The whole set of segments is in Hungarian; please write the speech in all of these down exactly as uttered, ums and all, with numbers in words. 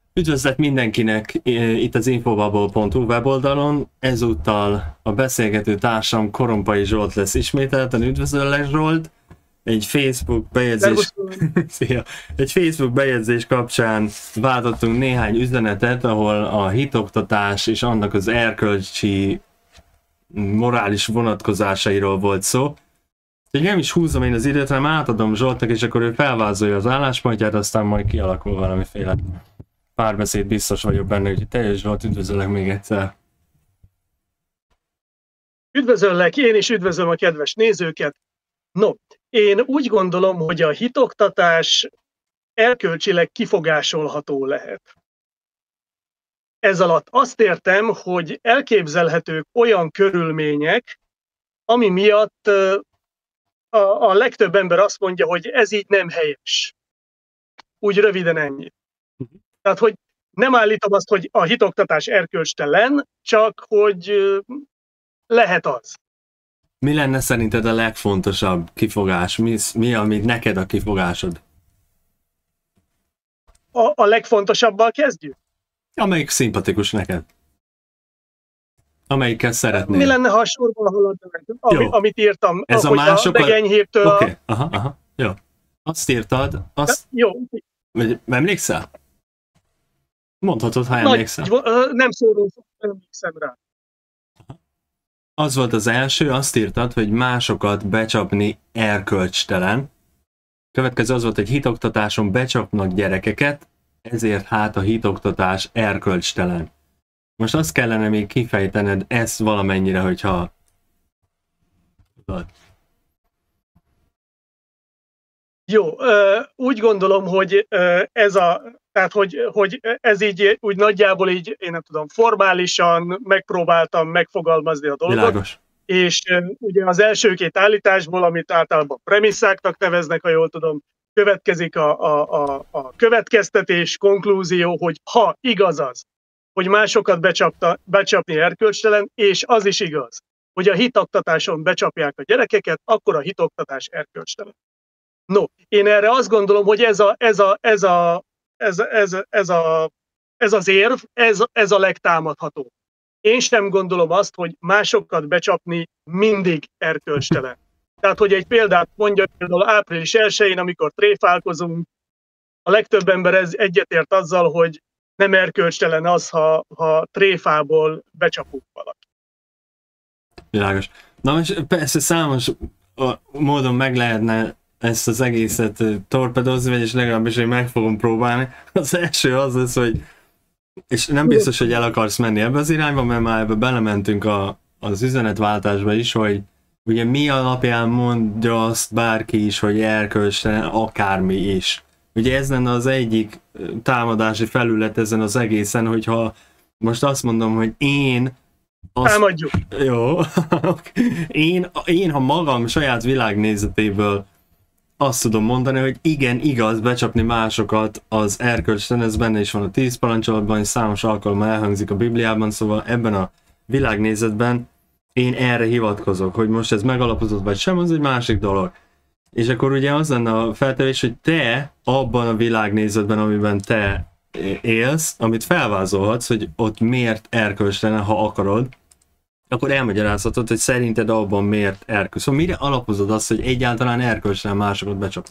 Üdvözlet mindenkinek itt az infobubble pont hu weboldalon. Ezúttal a beszélgető társam Korompai Zsolt lesz ismételten. Üdvözöllek, Zsolt! Egy Facebook bejegyzés... Szia. Egy Facebook bejegyzés kapcsán váltottunk néhány üzenetet, ahol a hitoktatás és annak az erkölcsi, morális vonatkozásairól volt szó. Úgyhogy nem is húzom én az időt, hanem átadom Zsoltnak, és akkor ő felvázolja az álláspontját, aztán majd kialakul valamiféle párbeszéd, biztos vagyok benne, hogy te és Zsolt, üdvözöllek még egyszer. Üdvözöllek, én is üdvözlöm a kedves nézőket. No, én úgy gondolom, hogy a hitoktatás erkölcsileg kifogásolható lehet. Ez alatt azt értem, hogy elképzelhetők olyan körülmények, ami miatt a, a legtöbb ember azt mondja, hogy ez így nem helyes. Úgy röviden ennyi. Tehát, hogy nem állítom azt, hogy a hitoktatás erkölcstelen, csak hogy lehet az. Mi lenne szerinted a legfontosabb kifogás? Mi, mi amit neked a kifogásod? A, a legfontosabbal kezdjük? Amelyik szimpatikus neked. Amelyikkel szeretnél. Mi lenne, ha a sorban haladnánk, ami, amit írtam, ez ahogy a másokat... a legenyhébbtől Oké, okay. a... aha, aha, jó. Azt írtad, azt... Jó. Vagy emlékszel? Mondhatod, ha emlékszel. Nagy, nem szólom, nem emlékszem rá. Az volt az első, azt írtad, hogy másokat becsapni erkölcstelen. Következő az volt, hogy hitoktatáson becsapnak gyerekeket, ezért hát a hitoktatás erkölcstelen. Most azt kellene még kifejtened ezt valamennyire, hogyha... Jó, úgy gondolom, hogy ez a, tehát hogy, hogy ez így úgy nagyjából így, én nem tudom, formálisan megpróbáltam megfogalmazni a dolgot. Világos. És ugye az első két állításból, amit általában premisszáknak neveznek, ha jól tudom, következik a, a, a, a következtetés, konklúzió, hogy ha igaz az, hogy másokat becsapta, becsapni erkölcstelen, és az is igaz, hogy a hitoktatáson becsapják a gyerekeket, akkor a hitoktatás erkölcstelen. No, én erre azt gondolom, hogy ez a, ez a, ez a, ez, ez, ez a, ez az érv, ez, ez a legtámadhatóbb. Én sem gondolom azt, hogy másokat becsapni mindig erkölcstelen. Tehát, hogy egy példát mondjak, például április elsején, amikor tréfálkozunk, a legtöbb ember ez egyetért azzal, hogy nem erkölcstelen az, ha, ha tréfából becsapunk valaki. Világos. Na most persze számos módon meg lehetne ezt az egészet torpedozni, vagyis legalábbis én meg fogom próbálni. Az első az lesz, hogy és nem biztos, hogy el akarsz menni ebbe az irányba, mert már ebbe belementünk a, az üzenetváltásba is, hogy ugye mi alapján mondja azt bárki is, hogy erkölcstelen akármi is. Ugye ez lenne az egyik támadási felület ezen az egészen, hogyha most azt mondom, hogy én azt... Támadjuk. Jó. én, én, ha magam saját világnézetéből azt tudom mondani, hogy igen, igaz, becsapni másokat az erkölcstelen, ez benne is van a tíz parancsolatban, és számos alkalommal elhangzik a Bibliában, szóval ebben a világnézetben én erre hivatkozok, hogy most ez megalapozott vagy sem, az egy másik dolog. És akkor ugye az lenne a feltevés, hogy te abban a világnézetben, amiben te élsz, amit felvázolhatsz, hogy ott miért erkölcstelen, ha akarod, akkor elmagyarázhatod, hogy szerinted abban miért erkölcs. Szóval mire alapozod azt, hogy egyáltalán erkölcstelen másokat becsap?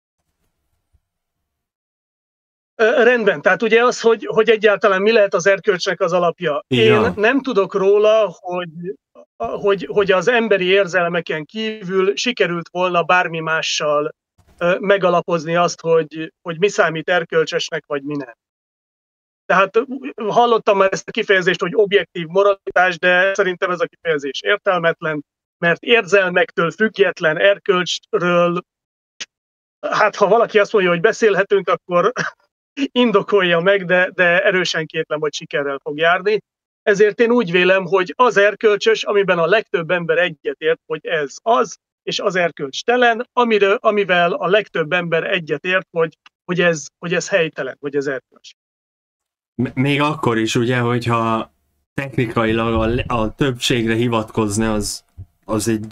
Rendben, tehát ugye az, hogy, hogy egyáltalán mi lehet az erkölcsnek az alapja. Ja. Én nem tudok róla, hogy, hogy, hogy az emberi érzelmeken kívül sikerült volna bármi mással megalapozni azt, hogy, hogy mi számít erkölcsesnek, vagy mi nem. Tehát hallottam már ezt a kifejezést, hogy objektív moralitás, de szerintem ez a kifejezés értelmetlen, mert érzelmektől független erkölcsről, hát ha valaki azt mondja, hogy beszélhetünk, akkor indokolja meg, de, de erősen kétlem, hogy sikerrel fog járni. Ezért én úgy vélem, hogy az erkölcsös, amiben a legtöbb ember egyetért, hogy ez az, és az erkölcstelen, amiről, amivel a legtöbb ember egyetért, hogy, hogy, ez, hogy ez helytelen, hogy ez erkölcs. Még akkor is, ugye, hogyha technikailag a, a többségre hivatkozni, az, az, egy,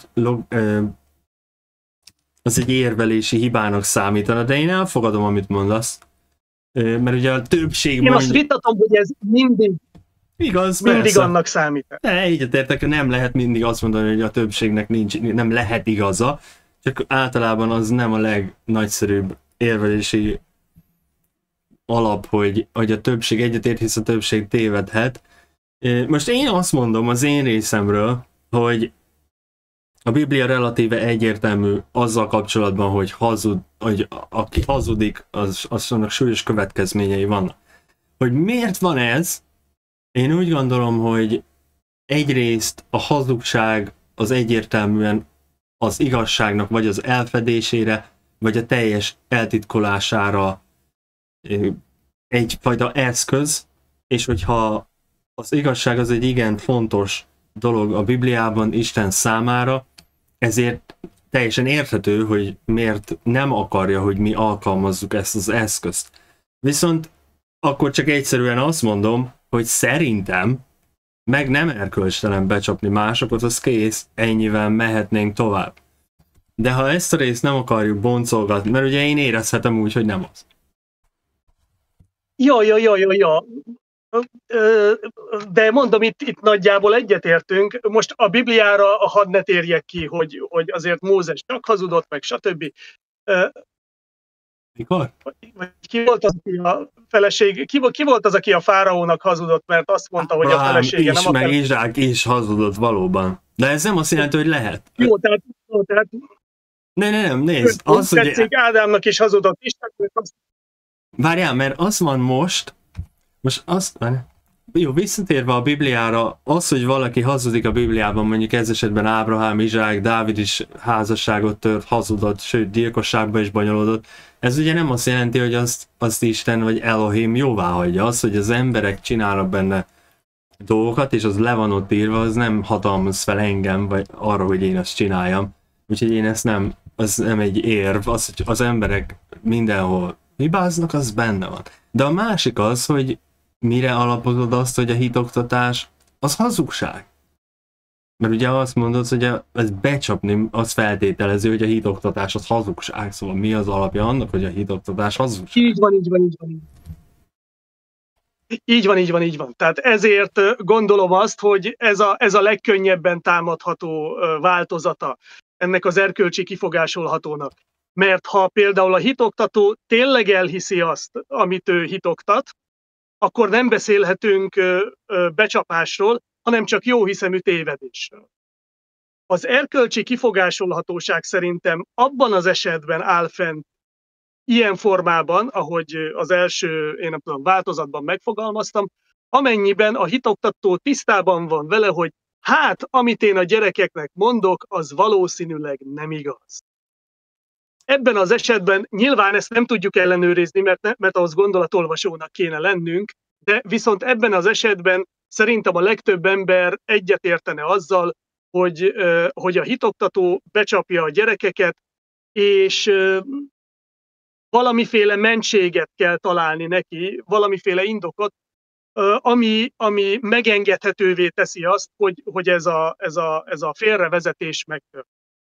az egy érvelési hibának számítana, de én elfogadom, amit mondasz. mert ugye a többség Én mondja... azt vitatom, hogy ez mindig, igaz, mindig persze. annak számít. De egyetértek, nem lehet mindig azt mondani, hogy a többségnek nincs, nem lehet igaza, csak általában az nem a legnagyszerűbb érvelési alap, hogy, hogy a többség egyetért, hisz a többség tévedhet. Most én azt mondom az én részemről, hogy a Biblia relatíve egyértelmű azzal kapcsolatban, hogy, hazud, hogy aki hazudik, az, az annak súlyos következményei vannak. Hogy miért van ez? Én úgy gondolom, hogy egyrészt a hazugság az egyértelműen az igazságnak vagy az elfedésére, vagy a teljes eltitkolására egyfajta eszköz, és hogyha az igazság az egy igen fontos dolog a Bibliában Isten számára, ezért teljesen érthető, hogy miért nem akarja, hogy mi alkalmazzuk ezt az eszközt. Viszont akkor csak egyszerűen azt mondom, hogy szerintem meg nem erkölcstelen becsapni másokat, az kész, ennyivel mehetnénk tovább. De ha ezt a részt nem akarjuk boncolgatni, mert ugye én érezhetem úgy, hogy nem az. Ja, ja, ja, ja, ja. De mondom, itt, itt nagyjából egyetértünk. Most a Bibliára hadd ne térjek ki, hogy, hogy azért Mózes csak hazudott, meg stb. Mikor? Ki volt az, aki a feleség, ki, ki volt az, aki a fáraónak hazudott, mert azt mondta, hogy a felesége is, nem akar... meg Izsák is hazudott valóban. De ez nem azt jelenti, hogy lehet. Jó, tehát... Jó, tehát ne, ne, nem, nézd. Az, tetszik, hogy... Ádámnak is hazudott Isten. Azt... Várjál, mert az van most, most azt... Jó, visszatérve a Bibliára, az, hogy valaki hazudik a Bibliában, mondjuk ez esetben Ábrahám, Izsák, Dávid is házasságot tört, hazudott, sőt gyilkosságba is bonyolódott. Ez ugye nem azt jelenti, hogy azt, azt Isten vagy Elohim jóvá hagyja. Az, hogy az emberek csinálnak benne dolgokat, és az le van ott írva, az nem hatalmaz fel engem, vagy arra, hogy én azt csináljam. Úgyhogy én ezt nem, az nem egy érv, az, hogy az emberek mindenhol hibáznak, az benne van. De a másik az, hogy mire alapozod azt, hogy a hitoktatás az hazugság? Mert ugye azt mondod, hogy a, ez becsapni, az feltételező, hogy a hitoktatás az hazugság. Szóval mi az alapja annak, hogy a hitoktatás hazugság? Így van, így van, így van. Így van, így van, így van. Tehát ezért gondolom azt, hogy ez a, ez a legkönnyebben támadható változata ennek az erkölcsi kifogásolhatónak. Mert ha például a hitoktató tényleg elhiszi azt, amit ő hitoktat, akkor nem beszélhetünk becsapásról, hanem csak jóhiszemű tévedésről. Az erkölcsi kifogásolhatóság szerintem abban az esetben áll fenn ilyen formában, ahogy az első, én nem tudom, változatban megfogalmaztam, amennyiben a hitoktató tisztában van vele, hogy hát, amit én a gyerekeknek mondok, az valószínűleg nem igaz. Ebben az esetben nyilván ezt nem tudjuk ellenőrizni, mert, ne, mert ahhoz gondolatolvasónak kéne lennünk, de viszont ebben az esetben szerintem a legtöbb ember egyetértene azzal, hogy, hogy a hitoktató becsapja a gyerekeket, és valamiféle mentséget kell találni neki, valamiféle indokot, ami, ami megengedhetővé teszi azt, hogy, hogy ez, a, ez, a, ez a félrevezetés megtört.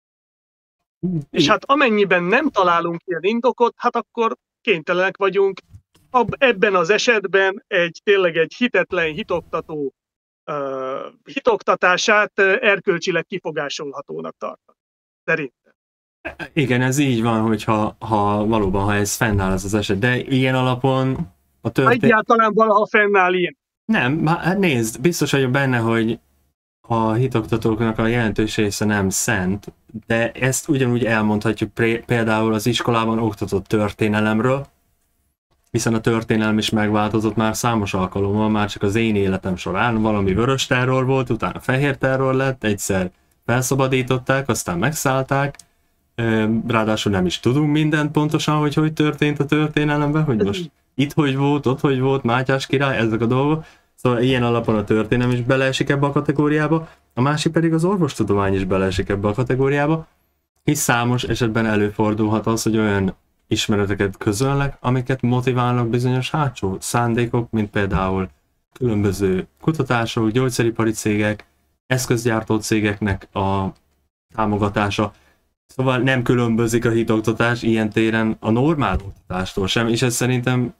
És hát amennyiben nem találunk ilyen indokot, hát akkor kénytelenek vagyunk ebben az esetben egy tényleg egy hitetlen hitoktató uh, hitoktatását erkölcsileg kifogásolhatónak tartani. Szerintem. Igen, ez így van, hogyha ha valóban, ha ez fennáll ez az eset, de ilyen alapon a történet... Egyáltalán valaha fennáll ilyen. Nem, hát nézd, biztos vagyok benne, hogy a hitoktatóknak a jelentős része nem szent, de ezt ugyanúgy elmondhatjuk például az iskolában oktatott történelemről, hiszen a történelem is megváltozott már számos alkalommal, már csak az én életem során valami vörös terror volt, utána fehér terror lett, egyszer felszabadították, aztán megszállták, ráadásul nem is tudunk mindent pontosan, hogy hogy történt a történelemben, hogy most itt hogy volt, ott hogy volt, Mátyás király, ezek a dolgok. Szóval ilyen alapon a történelem is beleesik ebbe a kategóriába, a másik pedig az orvostudomány is beleesik ebbe a kategóriába, hisz számos esetben előfordulhat az, hogy olyan ismereteket közölnek, amiket motiválnak bizonyos hátsó szándékok, mint például különböző kutatások, gyógyszeripari cégek, eszközgyártó cégeknek a támogatása. Szóval nem különbözik a hitoktatás ilyen téren a normál oktatástól sem, és ez szerintem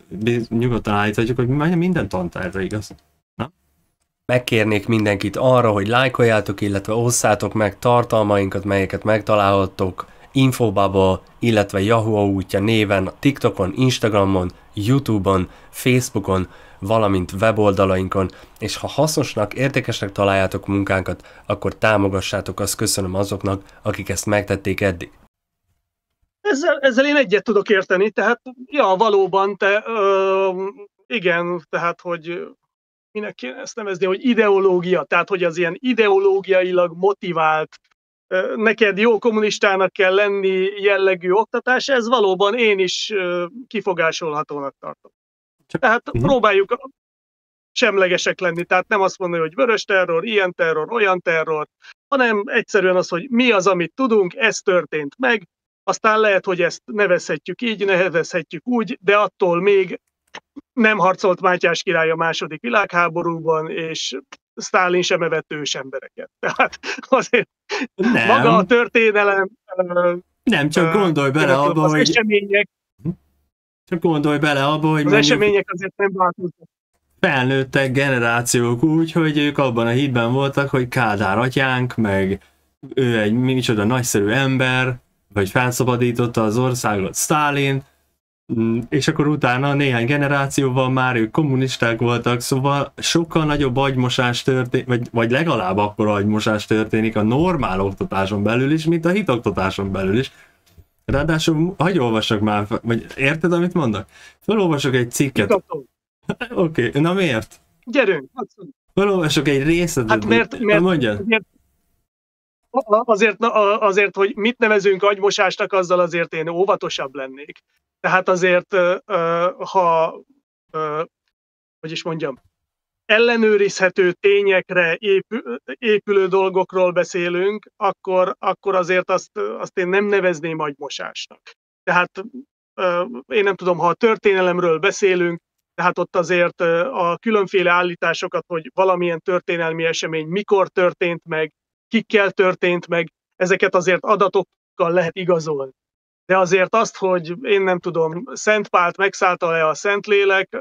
nyugodtan állíthatjuk, hogy minden tantárra igaz. Na? Megkérnék mindenkit arra, hogy lájkoljátok, illetve osszátok meg tartalmainkat, melyeket megtalálhattok Infobubble, illetve Yahoo útja néven TikTokon, Instagramon, YouTube-on, Facebookon, valamint weboldalainkon, és ha hasznosnak, értékesnek találjátok munkánkat, akkor támogassátok, azt köszönöm azoknak, akik ezt megtették eddig. Ezzel, ezzel én egyet tudok érteni, tehát ja, valóban, te, ö, igen, tehát, hogy minek kéne ezt nevezni, hogy ideológia, tehát, hogy az ilyen ideológiailag motivált, ö, neked jó kommunistának kell lenni jellegű oktatás, ez valóban én is ö, kifogásolhatónak tartom. Tehát uh-huh. próbáljuk semlegesek lenni, tehát nem azt mondani, hogy vörös terror, ilyen terror, olyan terror, hanem egyszerűen az, hogy mi az, amit tudunk, ez történt meg, aztán lehet, hogy ezt nevezhetjük így, nevezhetjük úgy, de attól még nem harcolt Mátyás király a második világháborúban, és Sztálin sem evett ős embereket. Tehát azért nem. Maga a történelem... Nem, csak gondolj bele abba, az hogy... Események, csak gondolj bele abba, hogy... Az események azért nem változnak. Felnőttek generációk úgy, hogy ők abban a hitben voltak, hogy Kádár atyánk, meg ő egy micsoda nagyszerű ember, vagy felszabadította az országot Sztálin, és akkor utána néhány generációval már ők kommunisták voltak, szóval sokkal nagyobb agymosás történik, vagy, vagy legalább akkora agymosás történik a normál oktatáson belül is, mint a hitoktatáson belül is. Ráadásul, hagyj olvassak már, vagy érted, amit mondok? Felolvasok egy cikket. Oké, okay. Na miért? Gyerünk! Felolvasok egy részletet. Hát mert, mert, mondjad. Mert azért, azért, hogy mit nevezünk agymosásnak, azzal azért én óvatosabb lennék. Tehát azért, ha, hogy is mondjam, ellenőrizhető tényekre épül, épülő dolgokról beszélünk, akkor, akkor azért azt, azt én nem nevezném agymosásnak. Tehát én nem tudom, ha a történelemről beszélünk, tehát ott azért a különféle állításokat, hogy valamilyen történelmi esemény mikor történt meg, kikkel történt meg, ezeket azért adatokkal lehet igazolni. De azért azt, hogy én nem tudom, Szent Pált megszállta-e a Szentlélek,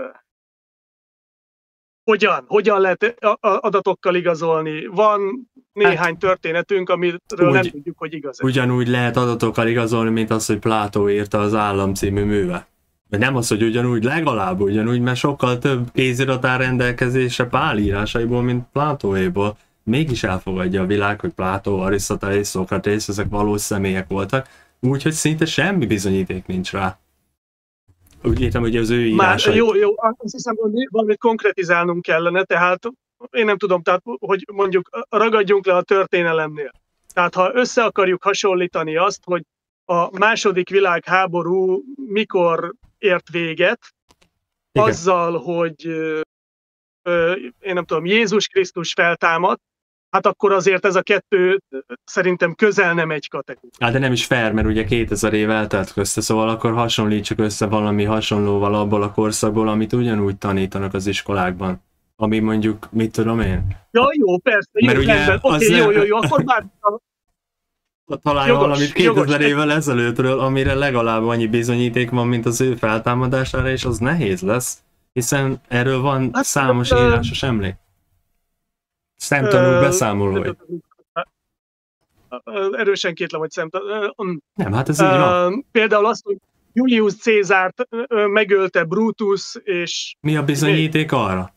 hogyan? Hogyan lehet adatokkal igazolni? Van néhány történetünk, amiről úgy, nem tudjuk, hogy igaz. Ugyanúgy lehet adatokkal igazolni, mint az, hogy Plátó írta az Állam című műve. De nem az, hogy ugyanúgy, legalább ugyanúgy, mert sokkal több kézirat áll rendelkezésre Pál írásaiból, mint Plátóéból. Mégis elfogadja a világ, hogy Plátó, Arisztotelész, Szokratész, ezek valós személyek voltak, úgyhogy szinte semmi bizonyíték nincs rá. Úgy értem, hogy az ő írásait... Már jó, jó, azt hiszem, hogy valamit konkretizálnunk kellene, tehát én nem tudom, tehát, hogy mondjuk ragadjunk le a történelemnél. Tehát ha össze akarjuk hasonlítani azt, hogy a második világháború mikor ért véget, igen, azzal, hogy én nem tudom, Jézus Krisztus feltámadt, hát akkor azért ez a kettő szerintem közel nem egy kategória. Hát de nem is fair, mert ugye kétezer év eltelt közte, szóval akkor hasonlítsuk össze valami hasonlóval abból a korszakból, amit ugyanúgy tanítanak az iskolákban. Ami mondjuk, mit tudom én? Ja, jó, persze, jó, rendben. Oké, okay, jó, jó, jó, akkor már... Találj jogos, valamit kétezer évvel ezelőttről, amire legalább annyi bizonyíték van, mint az ő feltámadására, és az nehéz lesz, hiszen erről van hát, számos uh, írásos emlék. Szemtanúk uh, beszámolói. Erősen kétlem, hogy szemtanúk. Uh, Nem, hát ez így van. Uh, például azt, hogy Julius Cézárt uh, megölte Brutus, és... Mi a bizonyíték még... arra?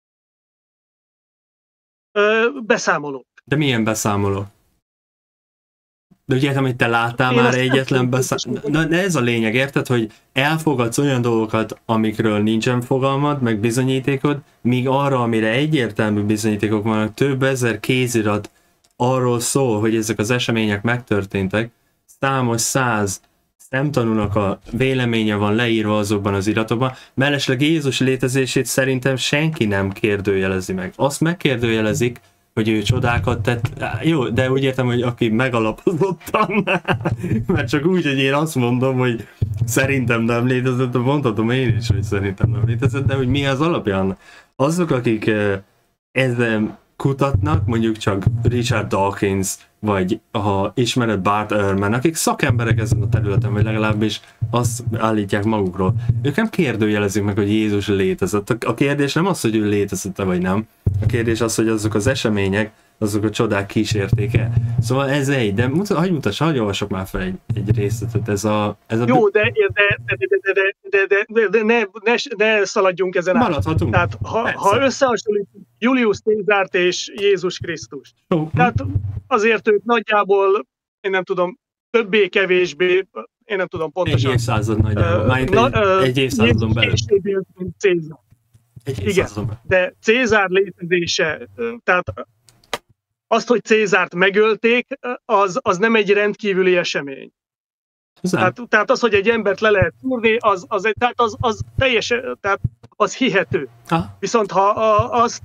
Uh, beszámolók. De milyen beszámoló? De úgy értem, hogy te láttál én már egyetlen beszámolót. Na, de ez a lényeg, érted, hogy elfogadsz olyan dolgokat, amikről nincsen fogalmad, meg bizonyítékod, míg arra, amire egyértelmű bizonyítékok vannak, több ezer kézirat arról szól, hogy ezek az események megtörténtek, számos száz szemtanúnak a véleménye van leírva azokban az iratokban, mellesleg Jézus létezését szerintem senki nem kérdőjelezi meg. Azt megkérdőjelezik, hogy ő csodákat tett. Jó, de úgy értem, hogy aki megalapozottan, mert csak úgy, hogy én azt mondom, hogy szerintem nem létezett, mondhatom én is, hogy szerintem nem létezett, de hogy mi az alapján? Azok, akik ezzel kutatnak, mondjuk csak Richard Dawkins, vagy ha ismered Bart Ehrman, akik szakemberek ezen a területen, vagy legalábbis azt állítják magukról. Ők nem kérdőjelezik meg, hogy Jézus létezett. A kérdés nem az, hogy ő létezett-e vagy nem. A kérdés az, hogy azok az események, azok a csodák kísérték-e. Szóval ez egy, de mutat, hagyj mutass, hagyj olvasok már fel egy, egy részletet. Ez a, ez a Jó, de, de, de, de, de, de, de, de, de ne, ne, ne szaladjunk ezen át. Maradhatunk. Tehát ha, ha összehasonlítjuk Julius Cézárt és Jézus Krisztust, Jó. tehát azért ők nagyjából, én nem tudom, többé-kevésbé, én nem tudom pontosan. Egy évszázad nagyjából. Már egy, Na, egy évszázadon belül. Később élt, mint Cézár. Egy Igen, de Cézár létezése, tehát azt, hogy Cézárt megölték, az, az nem egy rendkívüli esemény. Tehát, tehát az, hogy egy embert le lehet szúrni, az, az, egy, tehát az, az teljesen, tehát az hihető. Ha? Viszont ha a, azt,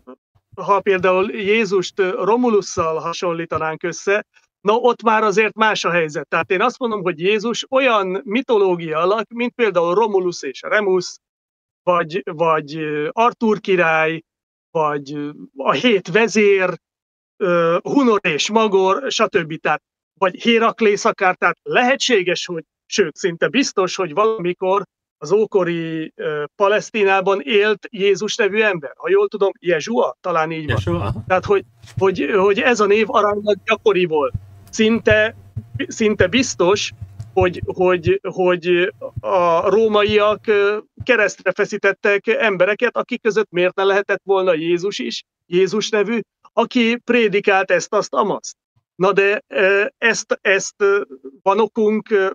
ha például Jézust Romulusszal hasonlítanánk össze, na ott már azért más a helyzet. Tehát én azt mondom, hogy Jézus olyan mitológia alak, mint például Romulus és Remus, vagy, vagy Artúr király, vagy a hét vezér, Hunor és Magor, stb. Tehát, vagy Héraklész akár, tehát lehetséges, hogy, sőt, szinte biztos, hogy valamikor az ókori uh, Palesztinában élt Jézus nevű ember. Ha jól tudom, Jezsua, talán így van. Jezsua. Tehát, hogy, hogy, hogy ez a név aránylag gyakori volt. Szinte, szinte biztos, hogy, hogy, hogy a rómaiak keresztre feszítettek embereket, akik között miért ne lehetett volna Jézus is, Jézus nevű, aki prédikált ezt, azt, amazt. Na de ezt, ezt van okunk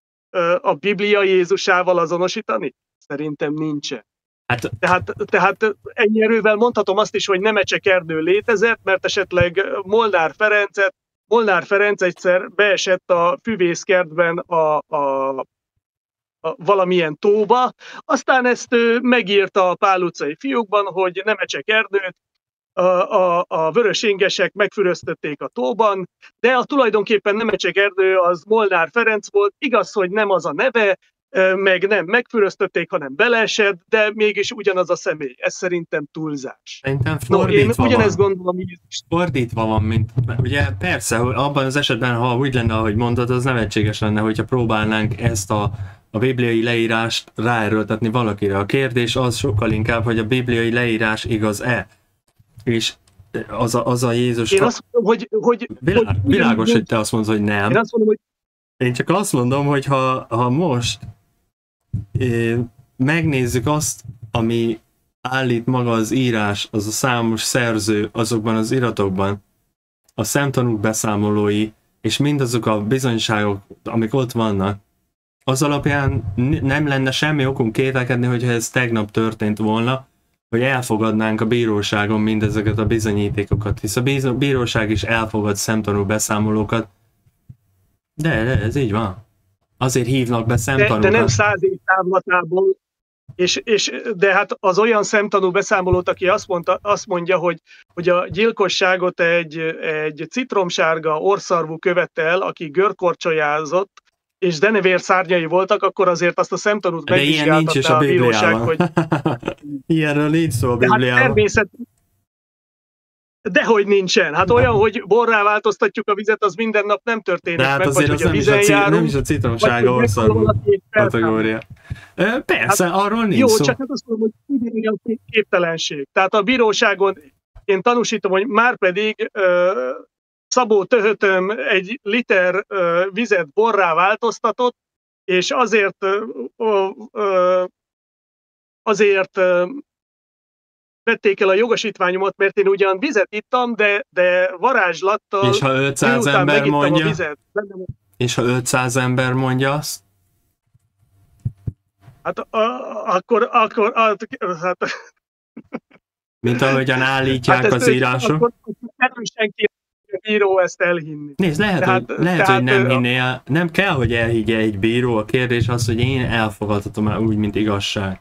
a Biblia Jézusával azonosítani? Szerintem nincsen. Hát, tehát, tehát ennyi erővel mondhatom azt is, hogy Nemecsek erdő létezett, mert esetleg Molnár Ferencet, Molnár Ferenc egyszer beesett a füvészkertben a, a, a valamilyen tóba, aztán ezt ő megírta a Pál utcai fiúkban, hogy Nemecsek erdőt a, a, a vörösingesek megfüröztötték a tóban, de a tulajdonképpen Nemecsek erdő az Molnár Ferenc volt, igaz, hogy nem az a neve, meg nem megfüröztötték, hanem beleesett, de mégis ugyanaz a személy. Ez szerintem túlzás. Szerintem fordítva no, én ugyanezt van. gondolom Jézus. Fordítva van, mint ugye persze, hogy abban az esetben, ha úgy lenne, ahogy mondtad, az nevetséges lenne, hogyha próbálnánk ezt a, a bibliai leírást ráerőltetni valakire. A kérdés az sokkal inkább, hogy a bibliai leírás igaz-e. És az a, az a Jézus... Én azt mondom, hogy... hogy, Vilá, hogy világos, hogy te azt mondod, hogy nem. Én azt mondom, hogy... Én csak azt mondom, hogy ha, ha most é, megnézzük azt, ami állít maga az írás, az a számos szerző azokban az iratokban, a szemtanúk beszámolói, és mindazok a bizonyságok, amik ott vannak, az alapján nem lenne semmi okunk kételkedni, hogyha ez tegnap történt volna, hogy elfogadnánk a bíróságon mindezeket a bizonyítékokat, hisz a bíróság is elfogad szemtanú beszámolókat. De, de ez így van. Azért hívnak be szemtanúkat. De, de nem száz év távlatából, és, és, de hát az olyan szemtanú beszámolót, aki azt, mondta, azt mondja, hogy, hogy a gyilkosságot egy, egy citromsárga orszarvú követte el, aki görkorcsolyázott, és denevér szárnyai voltak, akkor azért azt a szemtanút megvizsgáltatta a, a bíróság, hogy... Ilyenről nincs szó a Bibliában. Hát természet... Dehogy nincsen. Hát olyan, hogy borrá változtatjuk a vizet, az minden nap nem történik hát meg, vagy hogy a nem vizen is a, járunk. nem is a citromsága orszarvú kategória. Persze, hát, arról nincs jó, szó. Jó, csak hát azt mondom, hogy ugyanilyen képtelenség. Tehát a bíróságon én tanúsítom, hogy már pedig uh, Szabó Töhötöm egy liter uh, vizet borrá változtatott, és azért uh, uh, azért uh, vették el a jogosítványomat, mert én ugyan vizet ittam, de, de varázslattal... És ha ötszáz ember mondja? Vizet, és ha ötszáz ember mondja azt? Hát a, akkor... akkor a, hát, mint ahogyan állítják hát az írások? Akkor erősen kéne a bíró ezt elhinni. Nézd, lehet, tehát, hogy, lehet tehát, hogy nem hinné el. Nem kell, hogy elhiggye egy bíró. A kérdés az, hogy én elfogadhatom el úgy, mint igazság.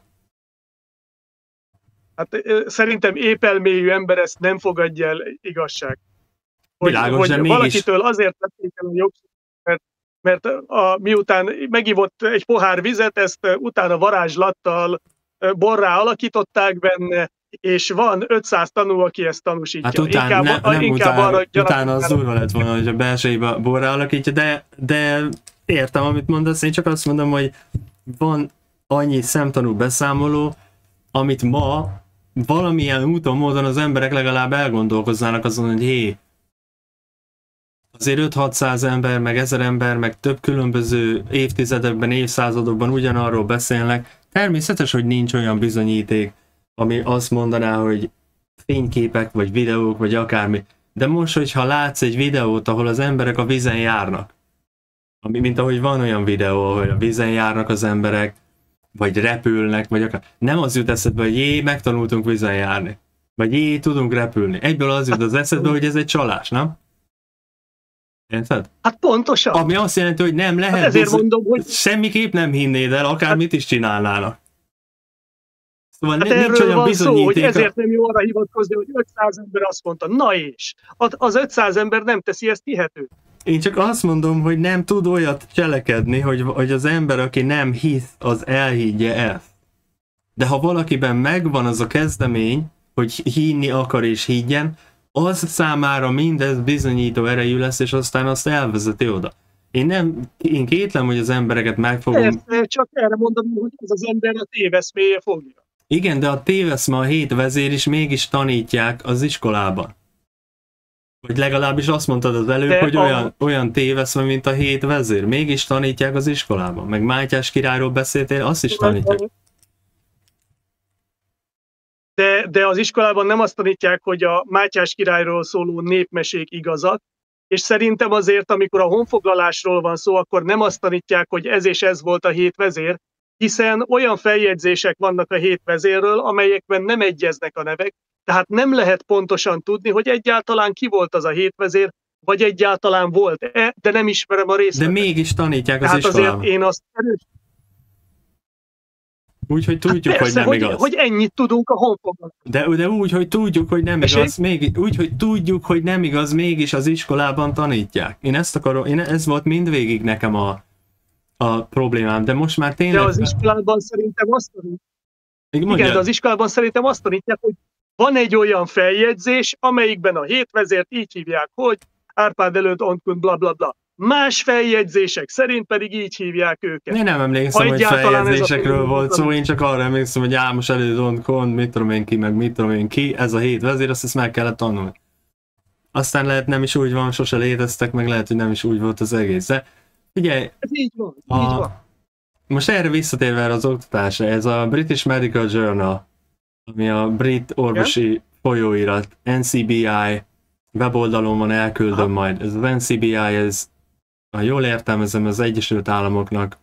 Hát szerintem épelmélyű ember ezt nem fogadja el igazság. Hogy, Világos, hogy de valakitől mégis... azért vették el a jogszabályt, mert, mert a, miután megivott egy pohár vizet, ezt utána varázslattal borrá alakították benne, és van ötszáz tanú, aki ezt tanúsítja. Hát után, inkább, ne, nem inkább után, arra utána az durva lett volna, hogy a belsejébe borrá alakítja, de, de értem, amit mondasz, én csak azt mondom, hogy van annyi szemtanú beszámoló, amit ma valamilyen úton, módon az emberek legalább elgondolkoznának azon, hogy hé, azért öt-hatszáz ember, meg ezer ember, meg több különböző évtizedekben, évszázadokban ugyanarról beszélnek. Természetes, hogy nincs olyan bizonyíték, ami azt mondaná, hogy fényképek, vagy videók, vagy akármi. De most, hogyha látsz egy videót, ahol az emberek a vízen járnak, ami, mint ahogy van olyan videó, ahol a vízen járnak az emberek, vagy repülnek, vagy akár. Nem az jut eszedbe, hogy jé, megtanultunk vízen járni. Vagy jé, tudunk repülni. Egyből az jut az eszedbe, hogy ez egy csalás, nem? Érted? Hát pontosan. Ami azt jelenti, hogy nem lehet, hát ezért bizony, mondom, hogy... semmiképp nem hinnéd el, akármit is csinálnának. Szóval hát nincs erről olyan van szó, hogy bizonyítéka. ezért nem jó arra hivatkozni, hogy ötszáz ember azt mondta, na és, az ötszáz ember nem teszi ezt hihető. Én csak azt mondom, hogy nem tud olyat cselekedni, hogy, hogy az ember, aki nem hisz, az elhiggye ezt. De ha valakiben megvan az a kezdemény, hogy hinni akar és higgyen, az számára mindez bizonyító erejű lesz, és aztán azt elvezeti oda. Én nem, én kétlem, hogy az embereket meg fogom... Persze, csak erre mondom, hogy ez az ember a téveszméje fogja. Igen, de a téveszme, a hét vezér is mégis tanítják az iskolában. Vagy legalábbis azt mondtad az előbb, de hogy a... olyan, olyan téveszme, mint a hét vezér. Mégis tanítják az iskolában. Meg Mátyás királyról beszéltél, azt is tanítják. De, de az iskolában nem azt tanítják, hogy a Mátyás királyról szóló népmesék igazak, és szerintem azért, amikor a honfoglalásról van szó, akkor nem azt tanítják, hogy ez és ez volt a hét vezér, hiszen olyan feljegyzések vannak a hét vezérről, amelyekben nem egyeznek a nevek, tehát nem lehet pontosan tudni, hogy egyáltalán ki volt az a hét vezér, vagy egyáltalán volt-e, de nem ismerem a részleteket. De mégis tanítják az tehát iskolában. azért én azt erős... Úgy, hogy tudjuk, hát persze, hogy nem hogy, igaz. hogy ennyit tudunk a honfoglalásról. De, de úgy, hogy tudjuk, hogy nem Esély? igaz, mégis, úgy, hogy tudjuk, hogy nem igaz, mégis az iskolában tanítják. Én ezt akarom, én, ez volt mindvégig nekem a, a problémám, de most már tényleg... De az iskolában szerintem azt tanítják. Igen, Igen, de az iskolában szerintem azt tanítják, hogy van egy olyan feljegyzés, amelyikben a hétvezért így hívják, hogy Árpád előtt Ontkun, bla bla bla. Más feljegyzések szerint pedig így hívják őket. Én nem emlékszem, hogy feljegyzésekről volt szó, én csak arra emlékszem, hogy Álmos előtt Ontkun, mit tudom én ki, meg mit tudom én ki, ez a hét vezér, azt ezt meg kellett tanulni. Aztán lehet nem is úgy van, sose léteztek, meg lehet, hogy nem is úgy volt az egész. De figyelj, ez így van, a... így van. Most erre visszatérve erre az oktatásra, ez a British Medical Journal, ami a brit orvosi yeah. folyóirat, en cé bé i weboldalon van, elküldöm Aha. majd. Ez az en cé bé i, ez, ha jól értelmezem, az Egyesült Államoknak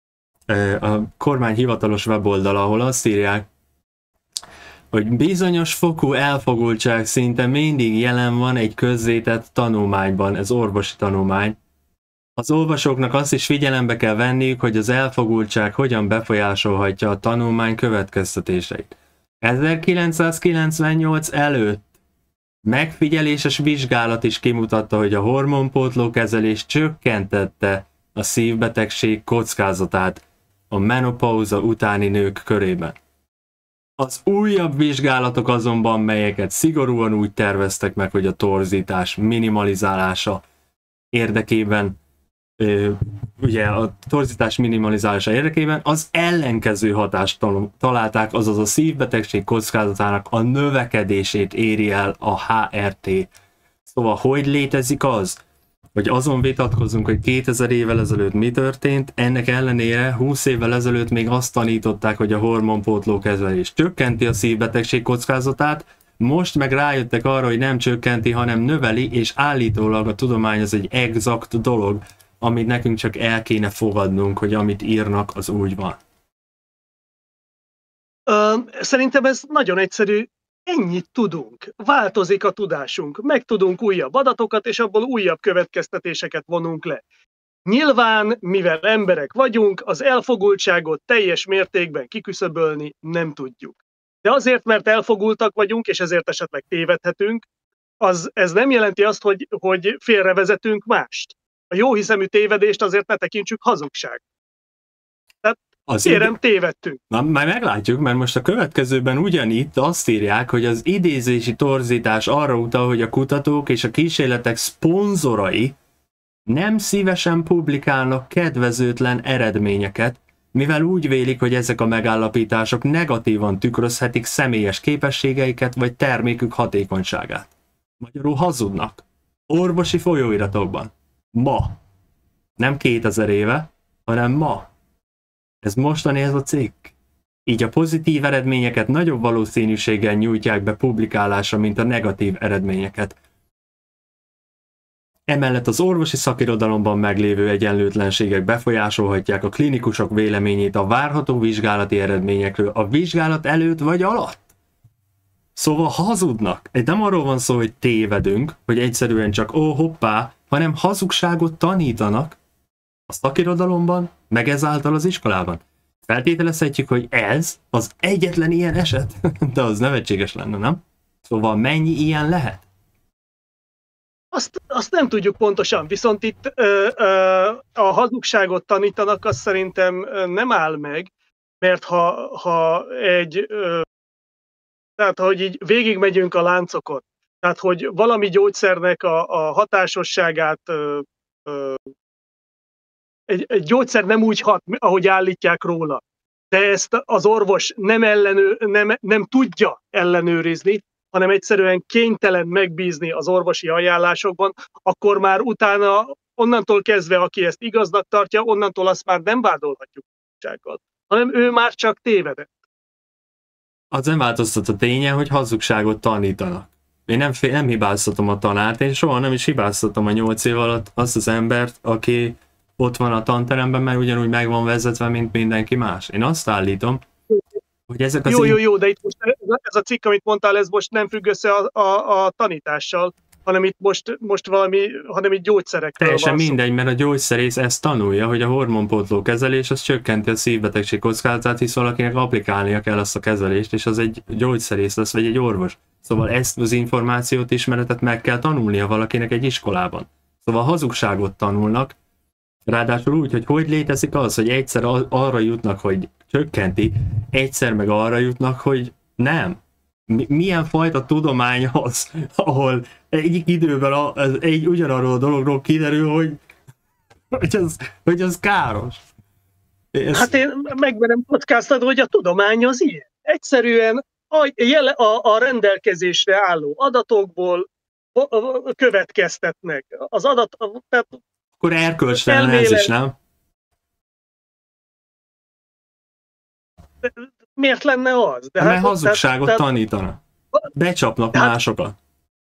a kormány hivatalos weboldala, ahol azt írják, hogy bizonyos fokú elfogultság szinte mindig jelen van egy közzétett tanulmányban, ez orvosi tanulmány. Az olvasóknak azt is figyelembe kell venniük, hogy az elfogultság hogyan befolyásolhatja a tanulmány következtetéseit. ezerkilencszázkilencvennyolc előtt megfigyeléses vizsgálat is kimutatta, hogy a hormonpótló kezelés csökkentette a szívbetegség kockázatát a menopauza utáni nők körében. Az újabb vizsgálatok azonban, melyeket szigorúan úgy terveztek meg, hogy a torzítás minimalizálása érdekében Ö, ugye a torzítás minimalizálása érdekében az ellenkező hatást találták, azaz a szívbetegség kockázatának a növekedését éri el a há er té. Szóval hogy létezik az, hogy azon vitatkozunk, hogy kétezer évvel ezelőtt mi történt, ennek ellenére húsz évvel ezelőtt még azt tanították, hogy a hormonpótló kezelés csökkenti a szívbetegség kockázatát, most meg rájöttek arra, hogy nem csökkenti, hanem növeli, és állítólag a tudomány az egy exakt dolog, amit nekünk csak el kéne fogadnunk, hogy amit írnak, az úgy van. Ö, szerintem ez nagyon egyszerű. Ennyit tudunk. Változik a tudásunk. Megtudunk újabb adatokat, és abból újabb következtetéseket vonunk le. Nyilván, mivel emberek vagyunk, az elfogultságot teljes mértékben kiküszöbölni nem tudjuk. De azért, mert elfogultak vagyunk, és ezért esetleg tévedhetünk, az, ez nem jelenti azt, hogy, hogy félrevezetünk mást. A jóhiszemű tévedést azért ne tekintsük hazugság. Tehát Az Kérem, ide... tévedtünk. Na, majd meglátjuk, mert most a következőben ugyanitt azt írják, hogy az idézési torzítás arra utal, hogy a kutatók és a kísérletek szponzorai nem szívesen publikálnak kedvezőtlen eredményeket, mivel úgy vélik, hogy ezek a megállapítások negatívan tükrözhetik személyes képességeiket vagy termékük hatékonyságát. Magyarul hazudnak. Orvosi folyóiratokban. Ma. Nem kétezer éve, hanem ma. Ez mostani ez a cikk. Így a pozitív eredményeket nagyobb valószínűséggel nyújtják be publikálásra, mint a negatív eredményeket. Emellett az orvosi szakirodalomban meglévő egyenlőtlenségek befolyásolhatják a klinikusok véleményét a várható vizsgálati eredményekről a vizsgálat előtt vagy alatt. Szóval hazudnak. Egy nem arról van szó, hogy tévedünk, hogy egyszerűen csak ó hoppá, hanem hazugságot tanítanak a szakirodalomban, meg ezáltal az iskolában. Feltételezhetjük, hogy ez az egyetlen ilyen eset, de az nevetséges lenne, nem? Szóval mennyi ilyen lehet? Azt, azt nem tudjuk pontosan, viszont itt ö, ö, a hazugságot tanítanak, az szerintem nem áll meg, mert ha, ha egy, ö, tehát hogy így végigmegyünk a láncokon, tehát hogy valami gyógyszernek a, a hatásosságát, ö, ö, egy, egy gyógyszer nem úgy hat, ahogy állítják róla, de ezt az orvos nem, ellenő, nem, nem tudja ellenőrizni, hanem egyszerűen kénytelen megbízni az orvosi ajánlásokban, akkor már utána, onnantól kezdve, aki ezt igaznak tartja, onnantól azt már nem vádolhatjuk hazugsággal, hanem ő már csak tévedett. Az nem változtat a ténye, hogy hazugságot tanítanak. Én nem, nem hibáztatom a tanárt, én soha nem is hibáztatom a nyolc év alatt azt az embert, aki ott van a tanteremben, mert ugyanúgy meg van vezetve, mint mindenki más. Én azt állítom, hogy ezek az... Jó, jó, jó, de itt most ez a cikk, amit mondtál, ez most nem függ össze a, a, a tanítással, hanem itt most, most valami, hanem itt gyógyszerekről Teljesen van szó. mindegy, mert a gyógyszerész ezt tanulja, hogy a hormonpótló kezelés az csökkenti a szívbetegség kockázatát, hisz valakinek applikálnia kell azt a kezelést, és az egy gyógyszerész lesz, vagy egy orvos. Szóval ezt az információt, ismeretet meg kell tanulnia valakinek egy iskolában. Szóval hazugságot tanulnak, ráadásul úgy, hogy hogy létezik az, hogy egyszer arra jutnak, hogy csökkenti, egyszer meg arra jutnak, hogy nem. Milyen fajta tudomány az, ahol egyik időben a, egy ugyanarról a dologról kiderül, hogy, hogy, az, hogy az káros. Ez... Hát én megmerem kockáztatni, hogy a tudomány az ilyen. Egyszerűen a, jele, a, a rendelkezésre álló adatokból következtetnek. Az adat... Tehát akkor erkölcstelen ez is, nem? De miért lenne az? De mert hát, hazugságot tehát, tanítanak. Becsapnak hát, másokat.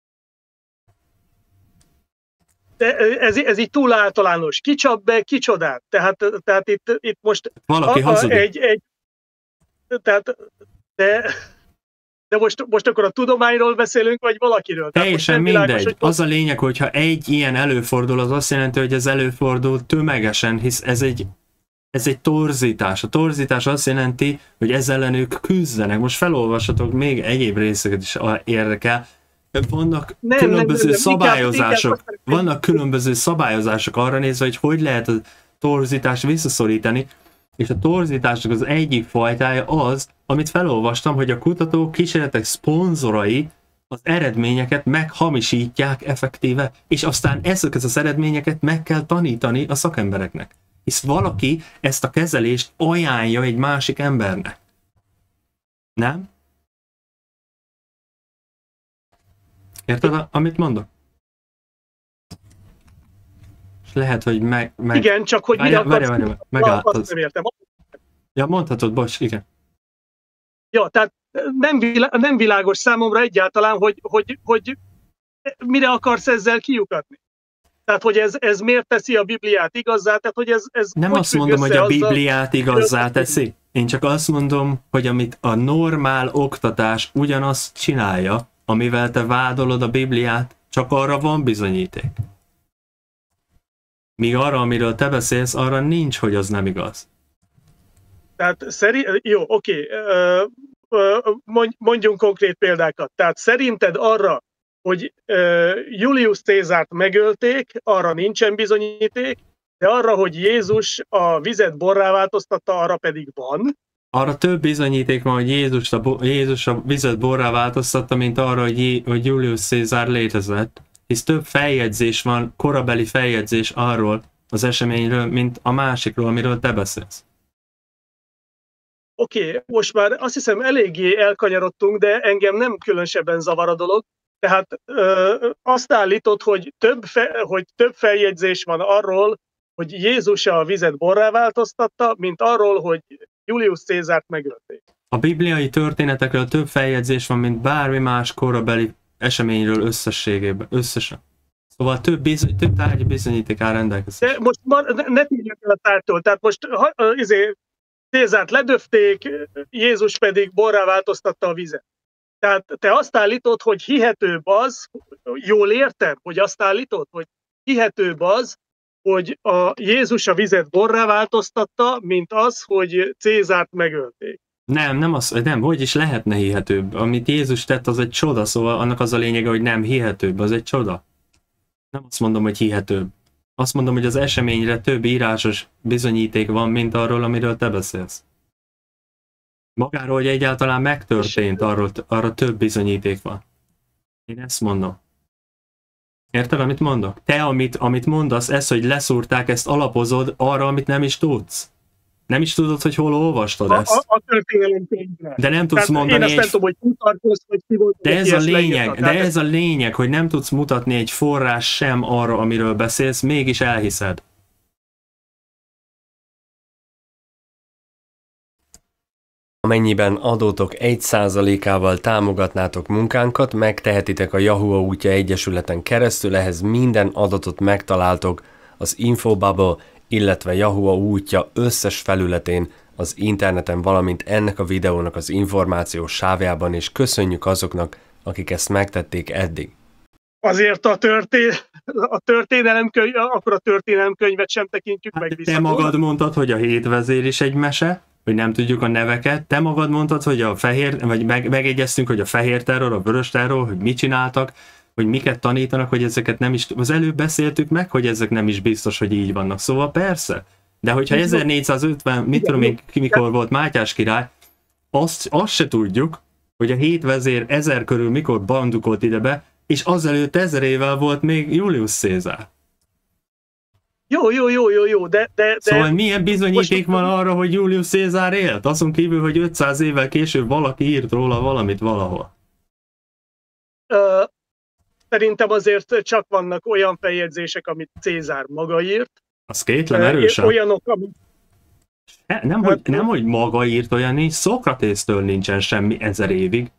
De ez, ez így túl általános. Ki csap be, ki csodát. Tehát, tehát itt, itt most... Valaki a, hazudik. Egy, egy, tehát, de, de most, most akkor a tudományról beszélünk, vagy valakiről? Teljesen mindegy. Világos, hogy... Az a lényeg, hogyha egy ilyen előfordul, az azt jelenti, hogy ez előfordul tömegesen, hisz ez egy Ez egy torzítás. A torzítás azt jelenti, hogy ezzel ellen ők küzdenek. Most felolvashatok még egyéb részeket is érdekel. Vannak nem, különböző nem, nem, szabályozások. Inkább, inkább. Vannak különböző szabályozások arra nézve, hogy hogy lehet a torzítást visszaszorítani. És a torzításnak az egyik fajtája az, amit felolvastam, hogy a kutatók, kísérletek szponzorai az eredményeket meghamisítják effektíve, és aztán ezeket az eredményeket meg kell tanítani a szakembereknek. Hisz valaki ezt a kezelést ajánlja egy másik embernek. Nem? Érted, amit mondok? És lehet, hogy meg... meg... Igen, csak hogy várja, várja, várja, megálltad. Azt nem értem. Ja, mondhatod, bocs, igen. Ja, tehát nem, vilá, nem világos számomra egyáltalán, hogy, hogy, hogy mire akarsz ezzel kiukadni. Tehát, hogy ez, ez miért teszi a Bibliát igazzá? Tehát, hogy ez, ez nem azt mondom, hogy a Bibliát igazzá teszi. Én csak azt mondom, hogy amit a normál oktatás ugyanazt csinálja, amivel te vádolod a Bibliát, csak arra van bizonyíték. Míg arra, amiről te beszélsz, arra nincs, hogy az nem igaz. Tehát szerint, jó, oké, mondjunk konkrét példákat. Tehát szerinted arra, hogy Julius Cézárt megölték, arra nincsen bizonyíték, De arra, hogy Jézus a vizet borrá változtatta, arra pedig van. Arra több bizonyíték van, hogy Jézus a, Jézus a vizet borrá változtatta, mint arra, hogy, Jé, hogy Julius Cézár létezett. Hisz több feljegyzés van, korabeli feljegyzés arról az eseményről, mint a másikról, amiről te beszélsz. Oké, okay, most már azt hiszem eléggé elkanyarodtunk, de engem nem különösebben zavar a dolog. Tehát ö, azt állítod, hogy több, fe, hogy több feljegyzés van arról, hogy Jézus a vizet borrá változtatta, mint arról, hogy Julius Cézárt megölték. A bibliai történetekről több feljegyzés van, mint bármi más korabeli eseményről összességében, összesen. Szóval több, bizony, több tárgyi bizonyíték áll rendelkezésre. De most ma, ne térjünk el a tárgytól. Tehát most ha, izé, Cézárt ledöfték, Jézus pedig borrá változtatta a vizet. Tehát te azt állítod, hogy hihetőbb az, jól értem, hogy azt állítod, hogy hihetőbb az, hogy a Jézus a vizet borrá változtatta, mint az, hogy Cézárt megölték. Nem, nem, az, nem, hogy is lehetne hihetőbb. Amit Jézus tett, az egy csoda, szóval annak az a lényege, hogy nem hihetőbb, az egy csoda. Nem azt mondom, hogy hihetőbb. Azt mondom, hogy az eseményre több írásos bizonyíték van, mint arról, amiről te beszélsz. Magáról, hogy egyáltalán megtörtént, arról, arra több bizonyíték van. Én ezt mondom. Érted, amit mondok? Te, amit, amit mondasz, ez, hogy leszúrták, ezt alapozod arra, amit nem is tudsz. Nem is tudod, hogy hol olvastad A, ezt. a, a történelemkönyvre. De nem tudsz Tehát mondani én azt egy... nem tudom, hogy kutatkoz, hogy ki volt. De ez a lényeg, de Tehát ez a lényeg, hogy nem tudsz mutatni egy forrás sem arra, amiről beszélsz, mégis elhiszed. Amennyiben adótok egy százalékával támogatnátok munkánkat, megtehetitek a Jahua útja egyesületen keresztül, ehhez minden adatot megtaláltok az Infobubble, illetve Jahua útja összes felületén az interneten, valamint ennek a videónak az információs sávjában, és köszönjük azoknak, akik ezt megtették eddig. Azért a, történ a történelemkönyv, akkor a történelemkönyvet sem tekintjük Hát meg vissza. te magad mondtad, hogy a hét vezér is egy mese, hogy nem tudjuk a neveket. Te magad mondtad, hogy a fehér, vagy meg, megegyeztünk, hogy a fehér terror, a vörös terror, hogy mit csináltak, hogy miket tanítanak, hogy ezeket nem is... Az előbb beszéltük meg, hogy ezek nem is biztos, hogy így vannak. Szóval persze. De hogyha ezernégyszázötven, mit tudom én, mikor volt Mátyás király, azt, azt se tudjuk, hogy a hét vezér ezer körül mikor bandukolt ide be, és azelőtt ezer évvel volt még Julius Cézár. Jó, jó, jó, jó, jó, de... de, de Szóval milyen bizonyíték most... van arra, hogy Julius Cézár élt? Azon kívül, hogy ötszáz évvel később valaki írt róla valamit valahol. Uh, szerintem azért csak vannak olyan feljegyzések, amit Cézár maga írt. Az kétlem erősen. Olyanok, amit... Ne, nem, hogy, nem, hogy maga írt, olyan nincs. Szokratésztől nincsen semmi ezer évig.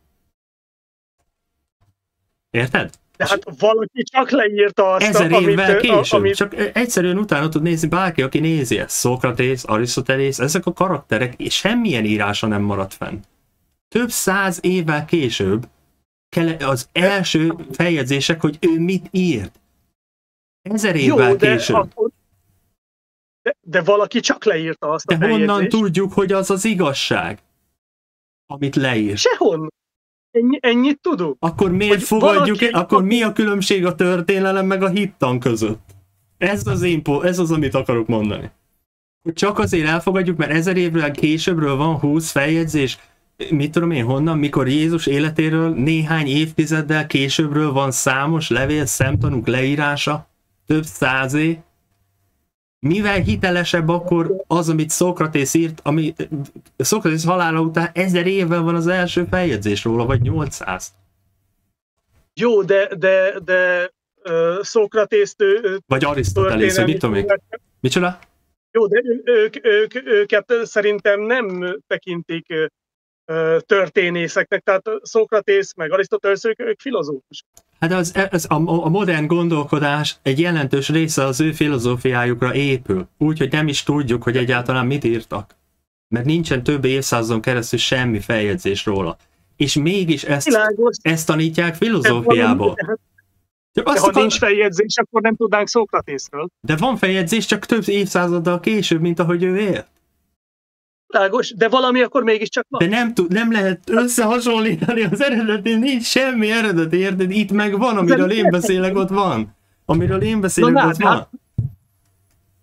Érted? De hát valaki csak leírta azt, Ezer amit... évvel később. Amit... Csak egyszerűen utána tud nézni bárki, aki nézi ezt. Szokratész, Arisztotelész, ezek a karakterek, és semmilyen írása nem maradt fenn. Több száz évvel később kell az első feljegyzések, hogy ő mit írt. Ezer évvel Jó, de később. Akkor... De, de valaki csak leírta azt de a feljegyzést. honnan tudjuk, hogy az az igazság, amit leír? Sehonnan. Ennyi, ennyit tudunk. Akkor miért Hogy fogadjuk, valaki... akkor mi a különbség a történelem meg a hittan között? Ez az én, ez az, amit akarok mondani. Csak azért elfogadjuk, mert ezer évvel későbbről van húsz feljegyzés, mit tudom én honnan, mikor Jézus életéről néhány évtizeddel későbbről van számos levél, szemtanúk leírása, több százé. Mivel hitelesebb akkor az, amit Szokratész írt, ami Szokratész halála után ezer évvel van az első feljegyzés róla, vagy nyolcszáz. Jó, de, de, de uh, Szokratészt... Vagy Arisztotelész, vagy mit tudom én. Micsoda? Jó, de ők, ők, őket szerintem nem tekintik uh, történészeknek, tehát Szokratész meg Arisztotelész, ők, ők filozófusok. Hát az, az, a, a modern gondolkodás egy jelentős része az ő filozófiájukra épül. Úgyhogy nem is tudjuk, hogy egyáltalán mit írtak. Mert nincsen több évszázadon keresztül semmi feljegyzés róla. És mégis ezt, ezt tanítják filozófiából. De, de ha akar... nincs feljegyzés, akkor nem tudnánk Szokratészről. De van feljegyzés, csak több évszázaddal később, mint ahogy ő élt. Világos, de valami akkor mégiscsak van. De nem, tud, nem lehet összehasonlítani az eredeti, nincs semmi eredeti, érted? Itt meg van, amiről én beszélek, ott van. Amiről én beszélek, Na, ott van.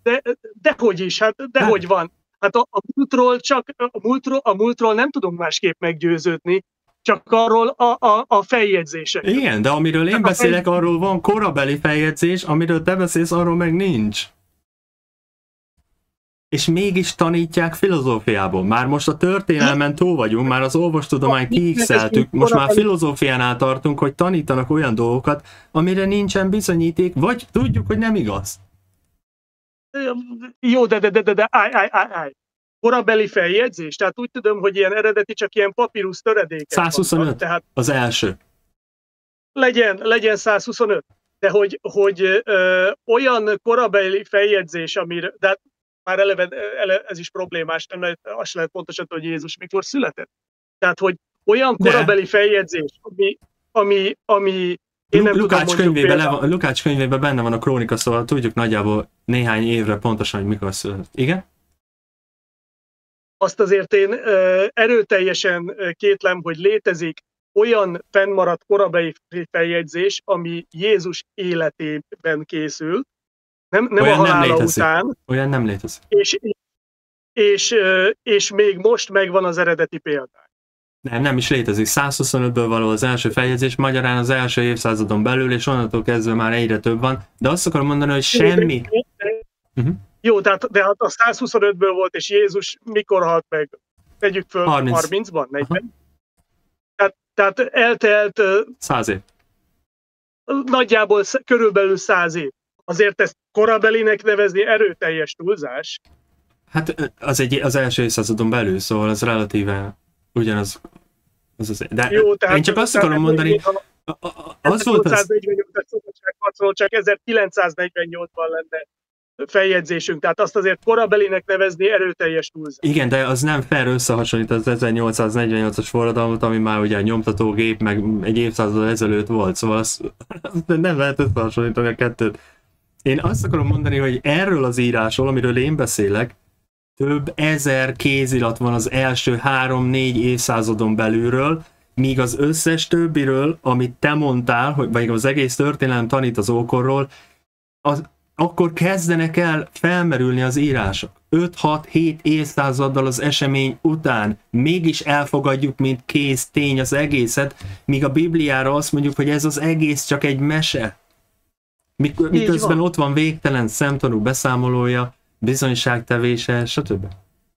de, dehogy is, hát dehogy van. Hát a, a múltról csak, a múltról, a múltról nem tudunk másképp meggyőződni, csak arról a, a, a feljegyzések. Igen, de amiről én beszélek, arról van korabeli feljegyzés, amiről te beszélsz, arról meg nincs. És mégis tanítják filozófiából. Már most a történelmen túl vagyunk, már az orvostudományt kiixeltük, most már filozófiánál tartunk, hogy tanítanak olyan dolgokat, amire nincsen bizonyíték, vagy tudjuk, hogy nem igaz. Jó, de, de, de, de, de, állj, állj, állj, állj. Korabeli feljegyzés? Tehát úgy tudom, hogy ilyen eredeti, csak ilyen papírusz töredékek százhuszonöt, vannak, tehát az első. Legyen, legyen százhuszonöt. De hogy, hogy ö, olyan korabeli feljegyzés, amire, de hát már eleve, ele, ez is problémás, nem lehet, azt lehet pontosan, hogy Jézus mikor született. Tehát, hogy olyan korabeli de. feljegyzés, ami, ami, ami én nem Lukács, tudom, könyvében például... Lukács könyvében benne van a krónika, szóval tudjuk nagyjából néhány évre pontosan, hogy mikor született. Igen? Azt azért én ö, erőteljesen kétlem, hogy létezik olyan fennmaradt korabeli feljegyzés, ami Jézus életében készül, nem, nem a halála nem után. Olyan nem létezik. És, és, és még most megvan az eredeti példány. Nem, nem is létezik. százhuszonötből való az első feljegyzés, magyarán az első évszázadon belül, és onnantól kezdve már egyre több van. De azt akarom mondani, hogy semmi... Uh-huh. Jó, tehát de hát a százhuszonötből volt, és Jézus mikor halt meg? Tegyük föl harminc. harmincban, negyven. Tehát, tehát eltelt... Száz év. Nagyjából körülbelül száz év. Azért ezt korabelinek nevezni erőteljes túlzás. Hát az, egy, az első évszázadon belül, szóval az relatíve ugyanaz. Az az, de jó, én csak azt akarom mondani, a, a, a, az volt az... csak ezerkilencszáznegyvennyolcban lenne feljegyzésünk, tehát azt azért korabelinek nevezni erőteljes túlzás. Igen, de az nem fair összehasonlít az ezernyolcszáznegyvennyolcas forradalmat, ami már ugye a nyomtatógép, meg egy évszázad ezelőtt volt, szóval az, nem lehet összehasonlítani a kettőt. Én azt akarom mondani, hogy erről az írásról, amiről én beszélek, több ezer kézirat van az első három-négy évszázadon belülről, míg az összes többiről, amit te mondtál, hogy, vagy az egész történelem tanít az ókorról, az, akkor kezdenek el felmerülni az írások. öt-hat-hét évszázaddal az esemény után mégis elfogadjuk, mint kész tény az egészet, míg a Bibliára azt mondjuk, hogy ez az egész csak egy mese. Mik- miközben van. Ott van végtelen szemtanú beszámolója, bizonyságtevése, stb.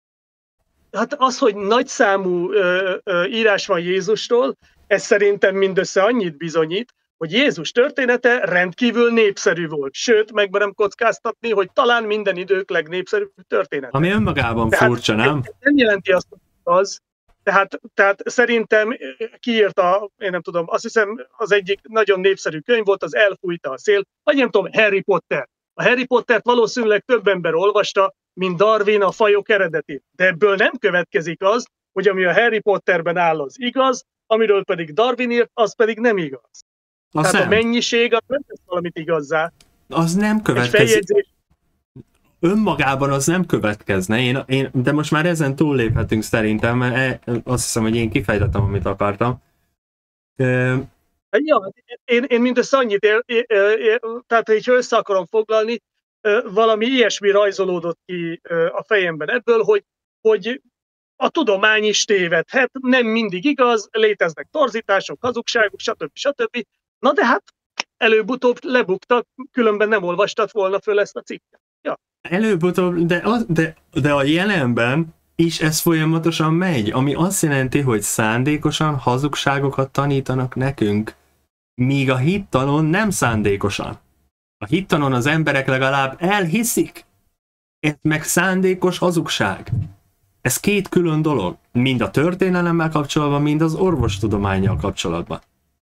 Hát az, hogy nagyszámú ö, ö, írás van Jézusról, ez szerintem mindössze annyit bizonyít, hogy Jézus története rendkívül népszerű volt. Sőt, megmerem kockáztatni, hogy talán minden idők legnépszerűbb története. Ami önmagában tehát furcsa, nem? Nem jelenti azt, hogy az. Tehát, tehát szerintem kiírta, én nem tudom, azt hiszem az egyik nagyon népszerű könyv volt, az Elfújta a szél, vagy nem tudom, Harry Potter. A Harry Pottert valószínűleg több ember olvasta, mint Darwin a fajok eredetét. De ebből nem következik az, hogy ami a Harry Potterben áll, az igaz, amiről pedig Darwin írt, az pedig nem igaz. Az Tehát nem. a mennyiség az nem tesz valamit igazzá. Az nem következik. Önmagában az nem következne, én, én, de most már ezen túlléphetünk szerintem, mert azt hiszem, hogy én kifejtettem, amit akartam. Ja, én, én mindössze annyit ér, ér, ér, tehát hogyha össze akarom foglalni, valami ilyesmi rajzolódott ki a fejemben ebből, hogy, hogy a tudomány is tévedhet, nem mindig igaz, léteznek torzítások, hazugságok, stb. stb. Na de hát előbb-utóbb lebuktak, különben nem olvastad volna föl ezt a cikket. Ja. Előbb-utóbb, de, de, de a jelenben is ez folyamatosan megy, ami azt jelenti, hogy szándékosan hazugságokat tanítanak nekünk, míg a hittanon nem szándékosan. A hittanon az emberek legalább elhiszik, ez meg szándékos hazugság. Ez két külön dolog, mind a történelemmel kapcsolatban, mind az orvostudománnyal kapcsolatban.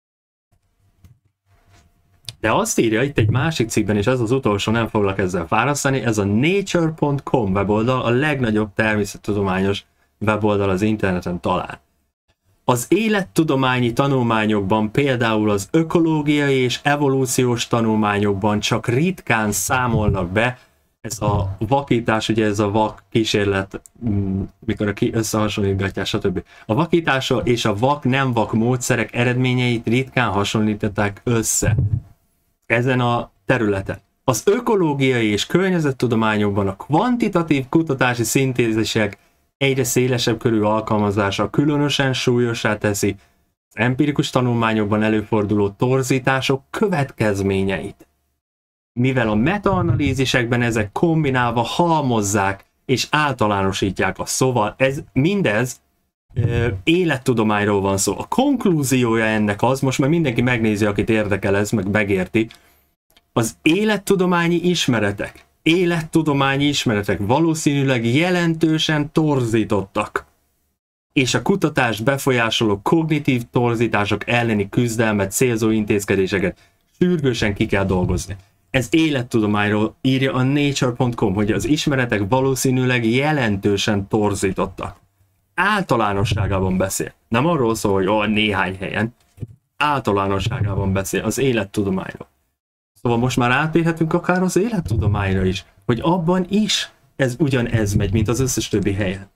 De azt írja itt egy másik cikkben, és ez az utolsó, nem foglak ezzel fárasztani, ez a nature pont com weboldal, a legnagyobb természettudományos weboldal az interneten talán. Az élettudományi tanulmányokban, például az ökológiai és evolúciós tanulmányokban csak ritkán számolnak be, ez a vakítás, ugye ez a vak kísérlet, mikor a összehasonlítgatják, stb. A vakításról és a vak nem vak módszerek eredményeit ritkán hasonlították össze ezen a területen. Az ökológiai és környezettudományokban a kvantitatív kutatási szintézisek egyre szélesebb körű alkalmazása különösen súlyossá teszi az empirikus tanulmányokban előforduló torzítások következményeit. Mivel a metaanalízisekben ezek kombinálva halmozzák és általánosítják a szóval, ez mindez ö, élettudományról van szó. A konklúziója ennek az, most már mindenki megnézi, akit érdekel ez, meg megérti, az élettudományi ismeretek, élettudományi ismeretek valószínűleg jelentősen torzítottak, és a kutatást befolyásoló kognitív torzítások elleni küzdelmet célzó intézkedéseket sürgősen ki kell dolgozni. Ez élettudományról írja a nature pont com, hogy az ismeretek valószínűleg jelentősen torzítottak. Általánosságában beszél. Nem arról szól, hogy ó, néhány helyen. Általánosságában beszél az élettudományról. Szóval most már átérhetünk akár az élettudományra is, hogy abban is ez ugyanez megy, mint az összes többi helyen.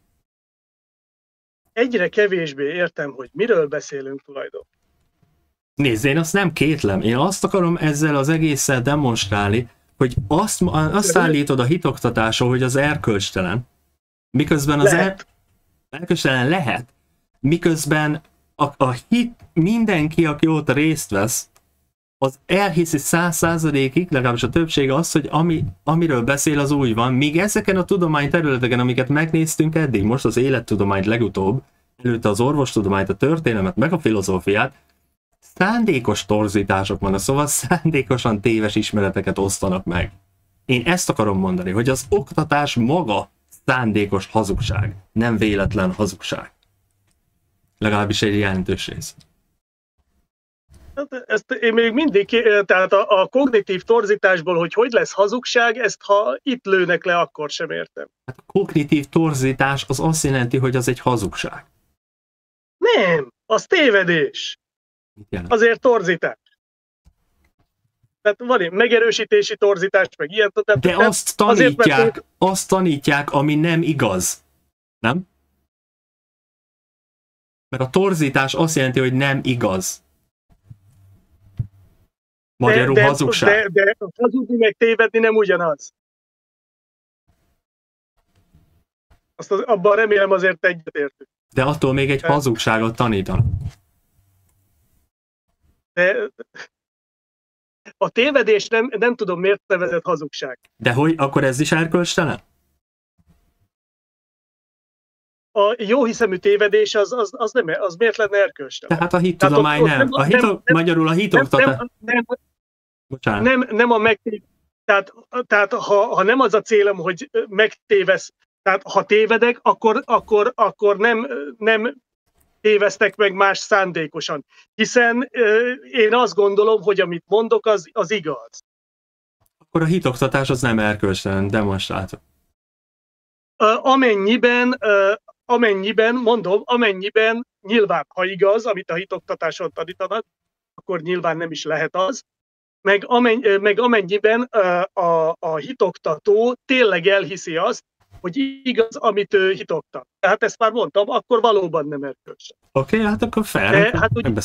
Egyre kevésbé értem, hogy miről beszélünk tulajdonképpen. Nézd, én azt nem kétlem. Én azt akarom ezzel az egésszel demonstrálni, hogy azt, azt állítod a hitoktatásról, hogy az erkölcstelen, miközben az er, erkölcstelen lehet, miközben a, a hit, mindenki, aki ott részt vesz, az elhiszi száz százalékig, legalábbis a többsége az, hogy ami, amiről beszél, az úgy van, míg ezeken a tudományterületeken, amiket megnéztünk eddig, most az élettudományt legutóbb, előtte az orvostudományt, a történelmet, meg a filozófiát, szándékos torzítások vannak, szóval szándékosan téves ismereteket osztanak meg. Én ezt akarom mondani, hogy az oktatás maga szándékos hazugság, nem véletlen hazugság. Legalábbis egy jelentős rész. Ezt én még mindig, tehát a, a kognitív torzításból, hogy hogy lesz hazugság, ezt ha itt lőnek le, akkor sem értem. Hát a kognitív torzítás az azt jelenti, hogy az egy hazugság. Nem, az tévedés. Azért torzítás. Tehát van egy megerősítési torzítás, meg ilyen. Tehát de azt tanítják, azért, mert... azt tanítják, ami nem igaz. Nem? Mert a torzítás azt jelenti, hogy nem igaz. Magyarul de, de, hazugság. De, de hazudni meg tévedni nem ugyanaz. Azt az, abban remélem azért egyetértünk. De attól még egy de, hazugságot tanítanak. De a tévedés nem, nem tudom, miért nevezett hazugság. De hogy, akkor ez is erkölcstelen? A jóhiszemű tévedés az, az, az, nem, az miért lenne erkölcstelen? Tehát a hittudomány nem. nem. A hito, nem, nem. Magyarul a hitoktatás... Nem, nem, nem, nem, nem a megtévesztés. Tehát, tehát ha, ha nem az a célom, hogy megtévesz, tehát ha tévedek, akkor, akkor, akkor nem, nem tévesztek meg más szándékosan. Hiszen euh, én azt gondolom, hogy amit mondok, az, az igaz. Akkor a hitoktatás az nem erkölcstelen, demonstráltok. Uh, amennyiben, uh, amennyiben, mondom, amennyiben nyilván, ha igaz, amit a hitoktatáson tanítanak, akkor nyilván nem is lehet az, meg, amenny, meg amennyiben uh, a, a hitoktató tényleg elhiszi azt, hogy igaz, amit ő hitoktat. Tehát ezt már mondtam, akkor valóban nem erkölcstelen. Oké, okay, hát akkor fel, de, hát, úgy,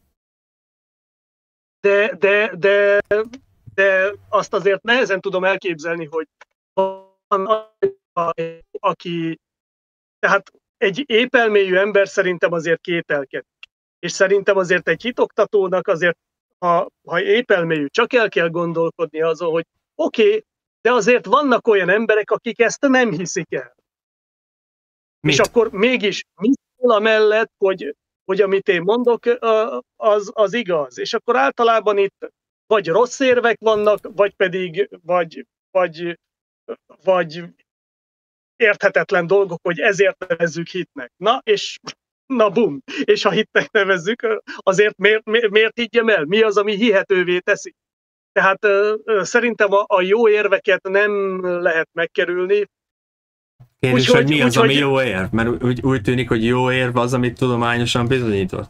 de, de, de, de azt azért nehezen tudom elképzelni, hogy van, aki, tehát egy épelmélyű ember szerintem azért kételkedik. És szerintem azért egy hitoktatónak azért, ha, ha épelmélyű, csak el kell gondolkodni azon, hogy oké, okay, de azért vannak olyan emberek, akik ezt nem hiszik el. Mit? És akkor mégis mi szól amellett, hogy, hogy amit én mondok, az, az igaz. És akkor általában itt vagy rossz érvek vannak, vagy pedig vagy, vagy, vagy érthetetlen dolgok, hogy ezért nevezzük hitnek. Na, és na bum! És ha hitnek nevezzük, azért miért, miért, miért higgyem el? Mi az, ami hihetővé teszi? Tehát uh, szerintem a, a jó érveket nem lehet megkerülni. Kérdés, hogy mi az, úgy, ami jó érv? Mert úgy, úgy tűnik, hogy jó érv az, amit tudományosan bizonyított.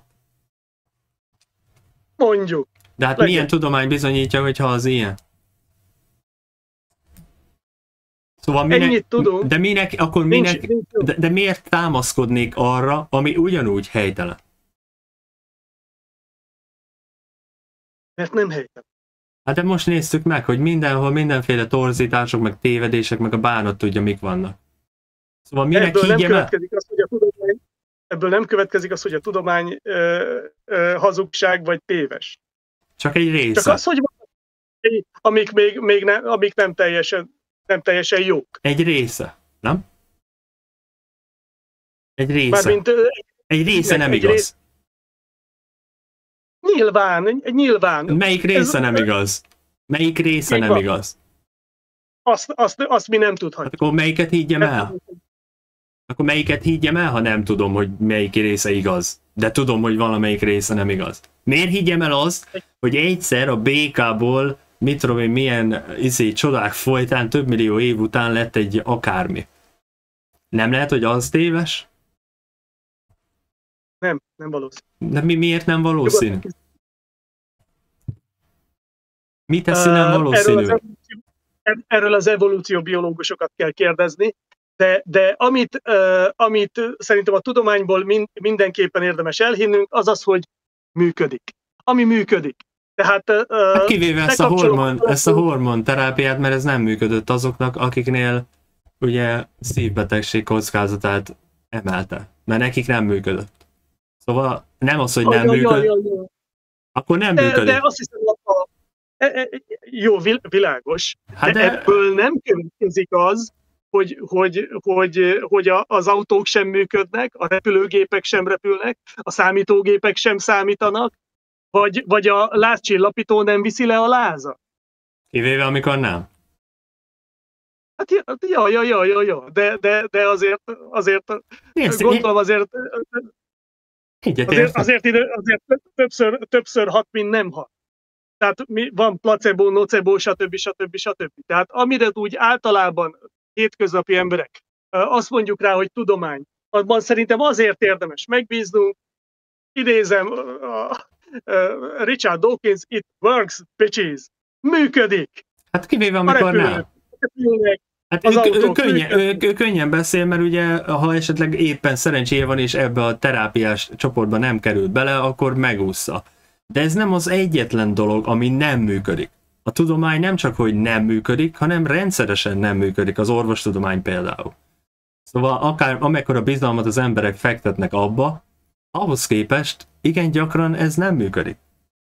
Mondjuk. De hát legyen. Milyen tudomány bizonyítja, hogyha az ilyen? Szóval minek, ennyit tudunk. De minek, akkor nincs, minek, nincs de, de miért támaszkodnék arra, ami ugyanúgy helytelen? Mert nem helytelen. Hát de most néztük meg, hogy mindenhol mindenféle torzítások, meg tévedések, meg a bánat tudja, mik vannak. Szóval minek ebből nem higgyem el? következik az, hogy a tudomány, ebből nem következik az, hogy a tudomány ö, ö, hazugság vagy téves. Csak egy része. Csak az, hogy van, amik, még, még ne, amik nem, teljesen, nem teljesen jók. Egy része, nem? Egy része. Mármint, ö, egy része nem egy igaz. Rész... Nyilván, nyilván. Melyik része Ez, nem igaz? Melyik része nem van. igaz? Azt, azt, azt mi nem Hát tudhatjuk. akkor melyiket higgyem el? Akkor melyiket higgyem el, ha nem tudom, hogy melyik része igaz? De tudom, hogy valamelyik része nem igaz. Miért higgyem el azt, hogy egyszer a bé ká-ból, mit tudom én, milyen izé, csodák folytán, több millió év után lett egy akármi? Nem lehet, hogy az téves? Nem, nem valószínű. De mi, miért nem valószínű? Mi teszi nem Uh, valószínű? Erről az, evolúció, erről az evolúcióbiológusokat kell kérdezni, de, de amit, uh, amit szerintem a tudományból mind, mindenképpen érdemes elhinnünk, az az, hogy működik. Ami működik. Tehát, uh, hát kivéve ezt a, hormon, ezt a hormon terápiát, mert ez nem működött azoknak, akiknél ugye szívbetegség kockázatát emelte. Mert nekik nem működött. Szóval nem az, hogy nem működött, akkor nem de, működik. de azt hiszem, a, jó, világos, hát de, de ebből nem következik az, hogy, hogy, hogy, hogy az autók sem működnek, a repülőgépek sem repülnek, a számítógépek sem számítanak, vagy, vagy a lázcsillapító nem viszi le a lázat. Kivéve, amikor nem. Hát ja, ja, ja, ja, ja. De, de, de azért, azért Nézd, gondolom azért, azért, azért, idő, azért többször, többször hat, mint nem hat. Tehát mi, van placebo, nocebo, stb. stb. stb. Tehát amire úgy általában hétköznapi emberek azt mondjuk rá, hogy tudomány, abban szerintem azért érdemes megbíznunk. Idézem Richard Dawkins, it works, bitches. Működik. Hát kivéve, amikor nem. Hát ő, ő, könnyen, ő, ő könnyen beszél, mert ugye, ha esetleg éppen szerencséje van, és ebbe a terápiás csoportba nem került bele, akkor megúszza. De ez nem az egyetlen dolog, ami nem működik. A tudomány nem csak, hogy nem működik, hanem rendszeresen nem működik, az orvostudomány például. Szóval akár amekkora bizalmat az emberek fektetnek abba, ahhoz képest igen gyakran ez nem működik.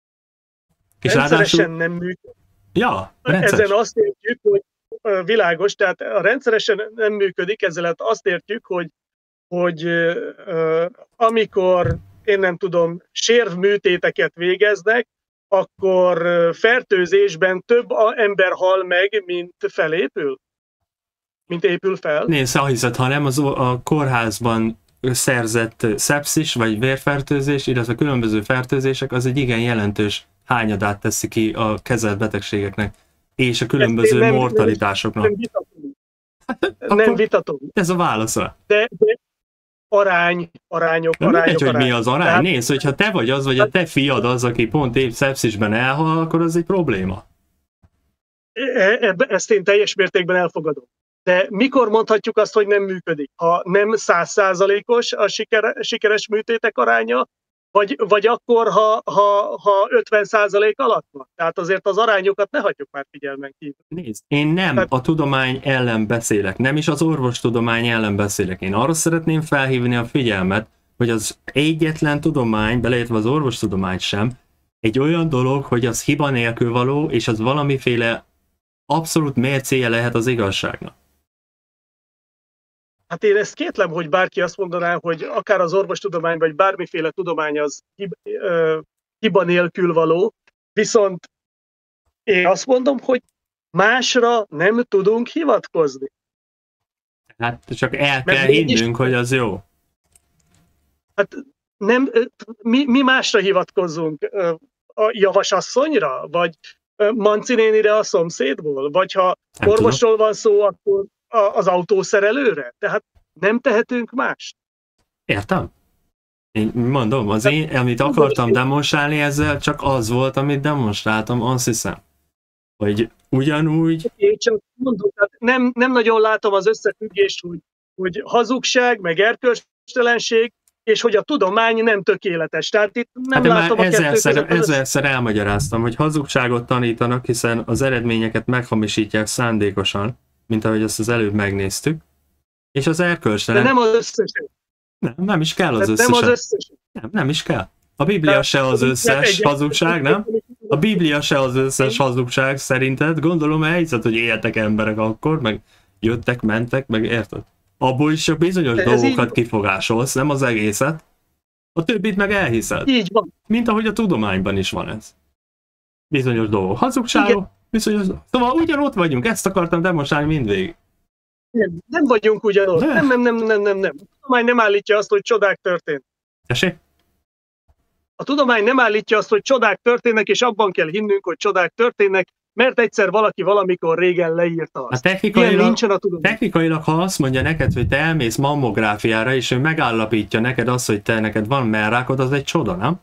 És rendszeresen ráadásul... nem működik. Ja, rendszeres. Ezen azt értjük, hogy világos, tehát a rendszeresen nem működik, ezzel azt értjük, hogy, hogy uh, amikor, én nem tudom, sérvműtéteket végeznek, akkor fertőzésben több ember hal meg, mint felépül? Mint épül fel? Nézd, ha hiszed, ha nem az a kórházban szerzett szepszis vagy vérfertőzés, illetve különböző fertőzések, az egy igen jelentős hányadát teszi ki a kezelt betegségeknek és a különböző nem, mortalitásoknak. Nem vitatom. Nem vitatom. Ez a válasza. De, de arány, arányok, nem arányok, mindegy, hogy mi az arány. Tehát... Nézd, hogyha te vagy az, vagy a te fiad az, aki pont épp szepszisben elhal, akkor az egy probléma. E, ezt én teljes mértékben elfogadom. De mikor mondhatjuk azt, hogy nem működik? Ha nem száz százalékos a siker, sikeres műtétek aránya, vagy, vagy akkor, ha, ha, ha ötven százalék alatt van. Tehát azért az arányokat ne hagyjuk már figyelmen kívül. Nézd, én nem Tehát... a tudomány ellen beszélek, nem is az orvostudomány ellen beszélek. Én arra szeretném felhívni a figyelmet, hogy az egyetlen tudomány, beleértve az orvostudomány sem, egy olyan dolog, hogy az hiba nélkül való, és az valamiféle abszolút mércéje lehet az igazságnak. Hát én ezt kétlem, hogy bárki azt mondaná, hogy akár az orvostudomány, vagy bármiféle tudomány az hiba, ö, hiba nélkül való, viszont én azt mondom, hogy másra nem tudunk hivatkozni. Hát csak el kell hinnünk, hogy az jó. Hát nem, mi, mi másra hivatkozzunk? A javasasszonyra? Vagy Manci nénire a szomszédból? Vagy ha nem orvosról tudom. Van szó, akkor az autószerelőre? Tehát nem tehetünk mást. Értem. Én mondom, az én, amit akartam demonstrálni ezzel, csak az volt, amit demonstráltam, azt hiszem. Hogy ugyanúgy... Én csak mondom, tehát nem, nem nagyon látom az összefüggést, hogy, hogy hazugság, meg erkölcstelenség, és hogy a tudomány nem tökéletes. Tehát itt nem hát látom már a kettő ezerszer, között. ezerszer elmagyaráztam, hogy hazugságot tanítanak, hiszen az eredményeket meghamisítják szándékosan, mint ahogy azt az előbb megnéztük, és az De erkölcstelen... nem az összes. Nem, nem is kell az Nem összesen. az összes. Nem, nem is kell. A Biblia se az összes hazugság, nem? A Biblia se az összes hazugság szerinted. Gondolom elhiszed, hogy éltek emberek akkor, meg jöttek, mentek, meg érted? Abból is csak bizonyos Ez dolgokat így- kifogásolsz, nem az egészet. A többit meg elhiszed. Így van. Mint ahogy a tudományban is van ez. Bizonyos dolgok. Hazugságok, bizonyos dolgok. Szóval ugyanott vagyunk, ezt akartam demonstrálni mindvégig. Nem, nem vagyunk ugyanott. De. Nem, nem, nem, nem, nem, nem. A tudomány nem állítja azt, hogy csodák történnek. Tessék? A tudomány nem állítja azt, hogy csodák történnek, és abban kell hinnünk, hogy csodák történnek, mert egyszer valaki valamikor régen leírta Hát azt. Ilyen technikailag, nincsen a tudomány. technikailag, ha azt mondja neked, hogy te elmész mammográfiára, és ő megállapítja neked azt, hogy te neked van mellrákod, az egy csoda, nem?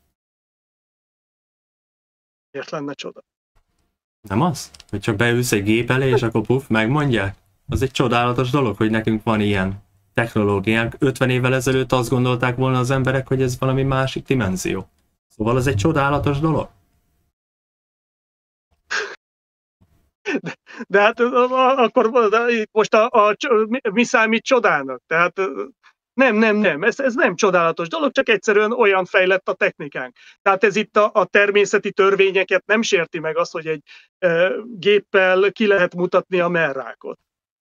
Miért lenne csoda? Nem az? Hogy csak beülsz egy gép elé, és akkor puf, megmondják? Az egy csodálatos dolog, hogy nekünk van ilyen technológiánk. ötven évvel ezelőtt azt gondolták volna az emberek, hogy ez valami másik dimenzió. Szóval ez egy csodálatos dolog. De hát a- a- akkor de itt most a, a, mi- mi számít csodának? Tehát nem, nem, nem, ez, ez nem csodálatos dolog, csak egyszerűen olyan fejlett a technikánk. Tehát ez itt a, a természeti törvényeket nem sérti meg az, hogy egy e, géppel ki lehet mutatni a mellrákot.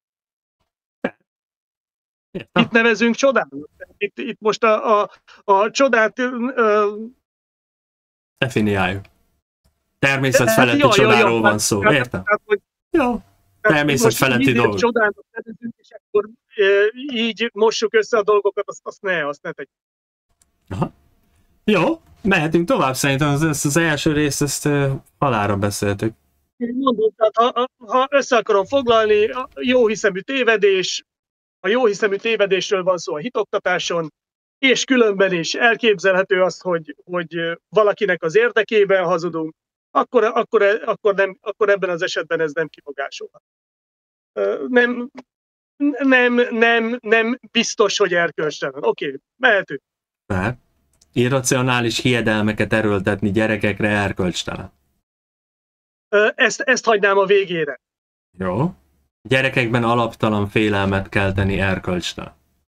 Értem? Itt nevezünk csodának. Itt, itt most a, a, a csodát ö, Definiáljuk. Természet Hát, feletti jó, jó, jó, csodáról van hát- szó, hát- értem? hát, hogy Jó. Tehát Természet most feletti mindent dolog. Csodának nevezünk, és akkor e, így mossuk össze a dolgokat, azt, azt ne, azt ne tegyük. Aha. Jó, mehetünk tovább, szerintem az, ezt az első részt ezt uh, halára beszéltük. Én mondom, tehát ha, ha össze akarom foglalni, a jóhiszemű tévedés, a jóhiszemű tévedésről van szó a hitoktatáson, és különben is elképzelhető az, hogy, hogy valakinek az érdekében hazudunk, akkor, akkor, akkor, nem, akkor ebben az esetben ez nem kifogásolhat. Ö, Nem, nem, nem, nem biztos, hogy erkölcstelen. Oké, okay, mehetünk. Mert irracionális hiedelmeket erőltetni gyerekekre erkölcstelen. Ö, Ezt, ezt hagynám a végére. Jó. Gyerekekben alaptalan félelmet kelteni erkölcstelen.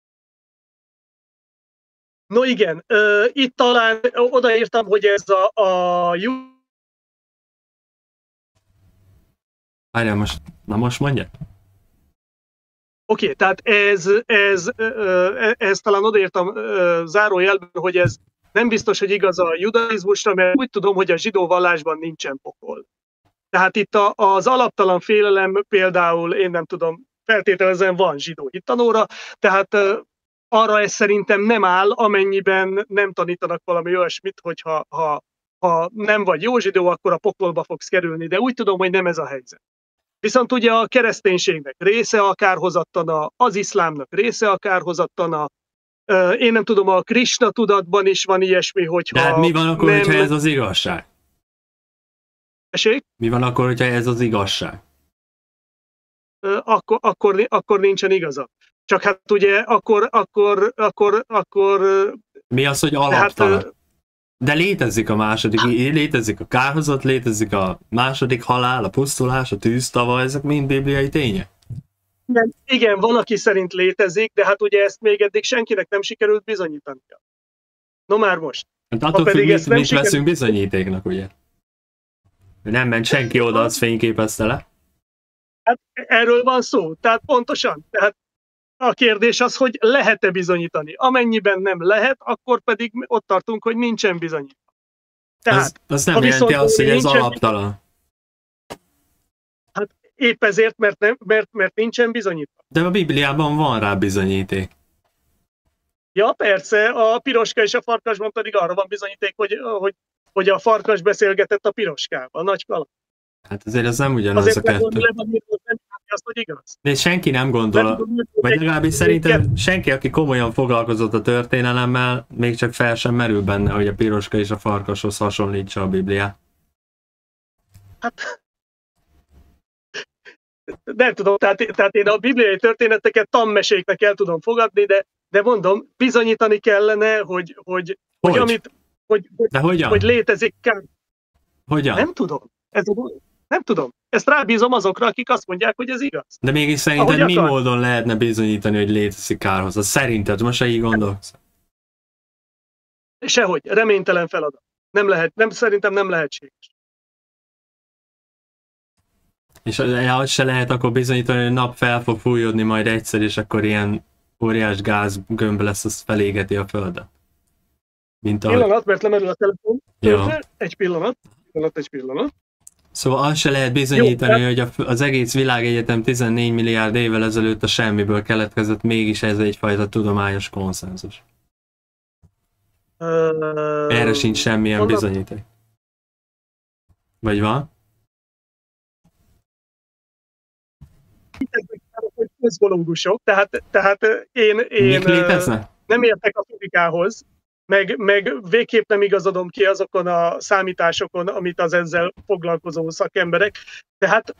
No igen, ö, itt talán odaírtam, hogy ez a, a jó. Várjál most, na most mondja? Oké, okay, tehát ez, ez, ö, ez talán odaírtam ö, zárójelben, hogy ez nem biztos, hogy igaz a judaizmusra, mert úgy tudom, hogy a zsidó vallásban nincsen pokol. Tehát itt a, az alaptalan félelem például, én nem tudom, feltételezem van zsidó hittanóra, tehát ö, arra ez szerintem nem áll, amennyiben nem tanítanak valami olyasmit, hogy ha, ha, ha nem vagy jó zsidó, akkor a pokolba fogsz kerülni, de úgy tudom, hogy nem ez a helyzet. Viszont ugye a kereszténységnek része a kárhozattana, az iszlámnak része a kárhozattana, én nem tudom, a Krishna tudatban is van ilyesmi, hogyha De hát mi van akkor, nem... hogyha ez az igazság? Esély? Mi van akkor, hogyha ez az igazság? Akkor, akkor, akkor nincsen igaza. Csak hát ugye akkor, akkor, akkor, akkor... Mi az, hogy alaptalan? Tehát, de létezik a második, létezik a kárhozat, létezik a második halál, a pusztulás, a tűztava, ezek mind bibliai tények? Igen, igen, van, aki szerint létezik, de hát ugye ezt még eddig senkinek nem sikerült bizonyítania. No már most. Hát attól függ, mit, mit sikerült... veszünk bizonyítéknak, ugye? Nem ment senki oda, az fényképezte le. Hát erről van szó, tehát pontosan. Tehát a kérdés az, hogy lehet-e bizonyítani. Amennyiben nem lehet, akkor pedig ott tartunk, hogy nincsen bizonyítva. Tehát, az, az nem jelenti azt, hogy ez alaptalan. Hát épp ezért, mert, nem, mert, mert nincsen bizonyítva. De a Bibliában van rá bizonyíték. Ja, persze, a piroska és a farkasban pedig arra van bizonyíték, hogy, hogy, hogy a farkas beszélgetett a piroskával, a nagy kaland. Hát azért ez nem ugyanaz azért a kettő. Le van írva, nem azt, hogy igaz. De senki nem gondol, a... vagy legalábbis szerintem senki, aki komolyan foglalkozott a történelemmel, még csak fel sem merül benne, hogy a piroska és a farkashoz hasonlítsa a Bibliát. Hát... Nem tudom, tehát, tehát én a bibliai történeteket tanmeséknek el tudom fogadni, de, de mondom, bizonyítani kellene, hogy, hogy, hogy, Hogy? amit, hogy, De hogyan? hogy létezik. Hogyan? Nem tudom. Ez a, nem tudom. Ezt rábízom azokra, akik azt mondják, hogy ez igaz. De mégis szerinted Ahogy mi akar. módon lehetne bizonyítani, hogy létezik kárhozat? Szerinted? Most se így gondolsz? Sehogy. Reménytelen feladat. Nem lehet, nem, szerintem nem lehetséges. És azt se lehet akkor bizonyítani, hogy a nap fel fog fújódni majd egyszer, és akkor ilyen óriás gázgömb lesz, az felégeti a földet. Mint ahogy... Pillanat, mert lemerül a telefon. Ja. Egy pillanat. Pillanat, egy pillanat. Szóval azt se lehet bizonyítani, Jó, hogy a, az egész világegyetem tizennégy milliárd évvel ezelőtt a semmiből keletkezett, mégis ez egyfajta tudományos konszenzus. Uh, Erre sincs semmilyen honnan... bizonyíték. Vagy van? Hogy kozmológusok, tehát, tehát én, én Mik léteznek? nem értek a fizikához, meg, meg végképp nem igazodom ki azokon a számításokon, amit az ezzel foglalkozó szakemberek. Tehát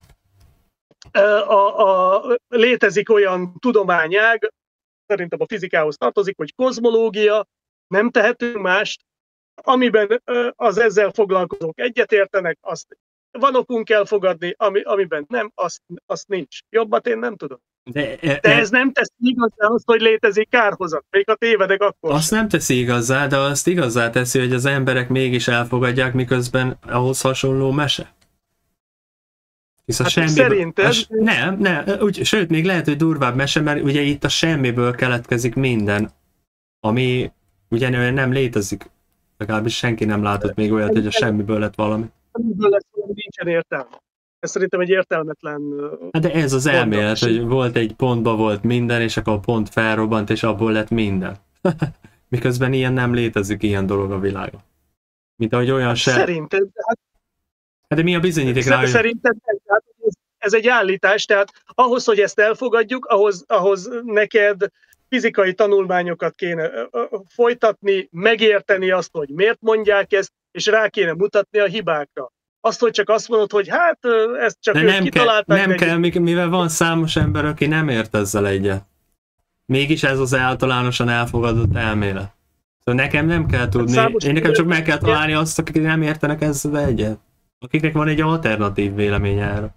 a, a, létezik olyan tudományág, szerintem a fizikához tartozik, hogy kozmológia, nem tehetünk mást, amiben az ezzel foglalkozók egyetértenek, azt van okunk elfogadni, ami, amiben nem, azt, azt nincs. Jobbat én nem tudom. De, e, De ez nem teszi igazán azt, hogy létezik kárhozat. Még ha tévedek, akkor azt nem teszi igazá, de azt igazá teszi, hogy az emberek mégis elfogadják, miközben ahhoz hasonló mese. Hisz a hát semmiből, szerinted... a, nem, nem, úgy, sőt, még lehet, hogy durvább mese, mert ugye itt a semmiből keletkezik minden, ami ugye nem létezik. Legalábbis senki nem látott még olyat, hogy a semmiből lett valami. Semmiből lesz valami, nincsen értelme. Ez szerintem egy értelmetlen... Hát de ez az elmélet, mondat. hogy volt egy pontban volt minden, és akkor a pont felrobbant, és abból lett minden. Miközben ilyen nem létezik, ilyen dolog a világon. Mint ahogy olyan se... Szerinted... Hát, hát de mi a bizonyíték rá, hogy... Szerinted hát ez, ez egy állítás, tehát ahhoz, hogy ezt elfogadjuk, ahhoz, ahhoz neked fizikai tanulmányokat kéne folytatni, megérteni azt, hogy miért mondják ezt, és rá kéne mutatni a hibákra. Azt, hogy csak azt mondod, hogy hát ezt csak de ők nem kitalálták. kell, nem kell, mivel van számos ember, aki nem ért ezzel egyet. Mégis ez az általánosan elfogadott elmélet. Szóval nekem nem kell tudni, hát én nekem csak meg kell találni azt, akik nem értenek ezzel egyet. Akiknek van egy alternatív véleménye erre.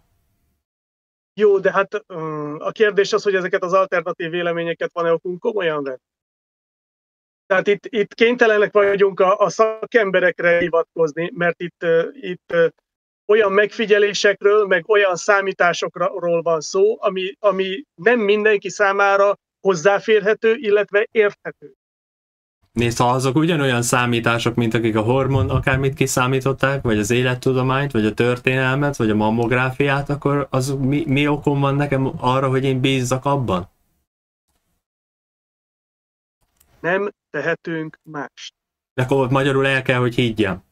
Jó, de hát a kérdés az, hogy ezeket az alternatív véleményeket van-e okunk komolyan venni. Tehát itt, itt kénytelenek vagyunk a, a szakemberekre hivatkozni, mert itt, itt olyan megfigyelésekről, meg olyan számításokról van szó, ami, ami nem mindenki számára hozzáférhető, illetve érthető. Nézd, ha azok ugyanolyan számítások, mint akik a hormon akármit kiszámították, vagy az élettudományt, vagy a történelmet, vagy a mammográfiát, akkor az mi, mi okom van nekem arra, hogy én bízzak abban? Nem tehetünk mást. De akkor magyarul el kell, hogy higgyem.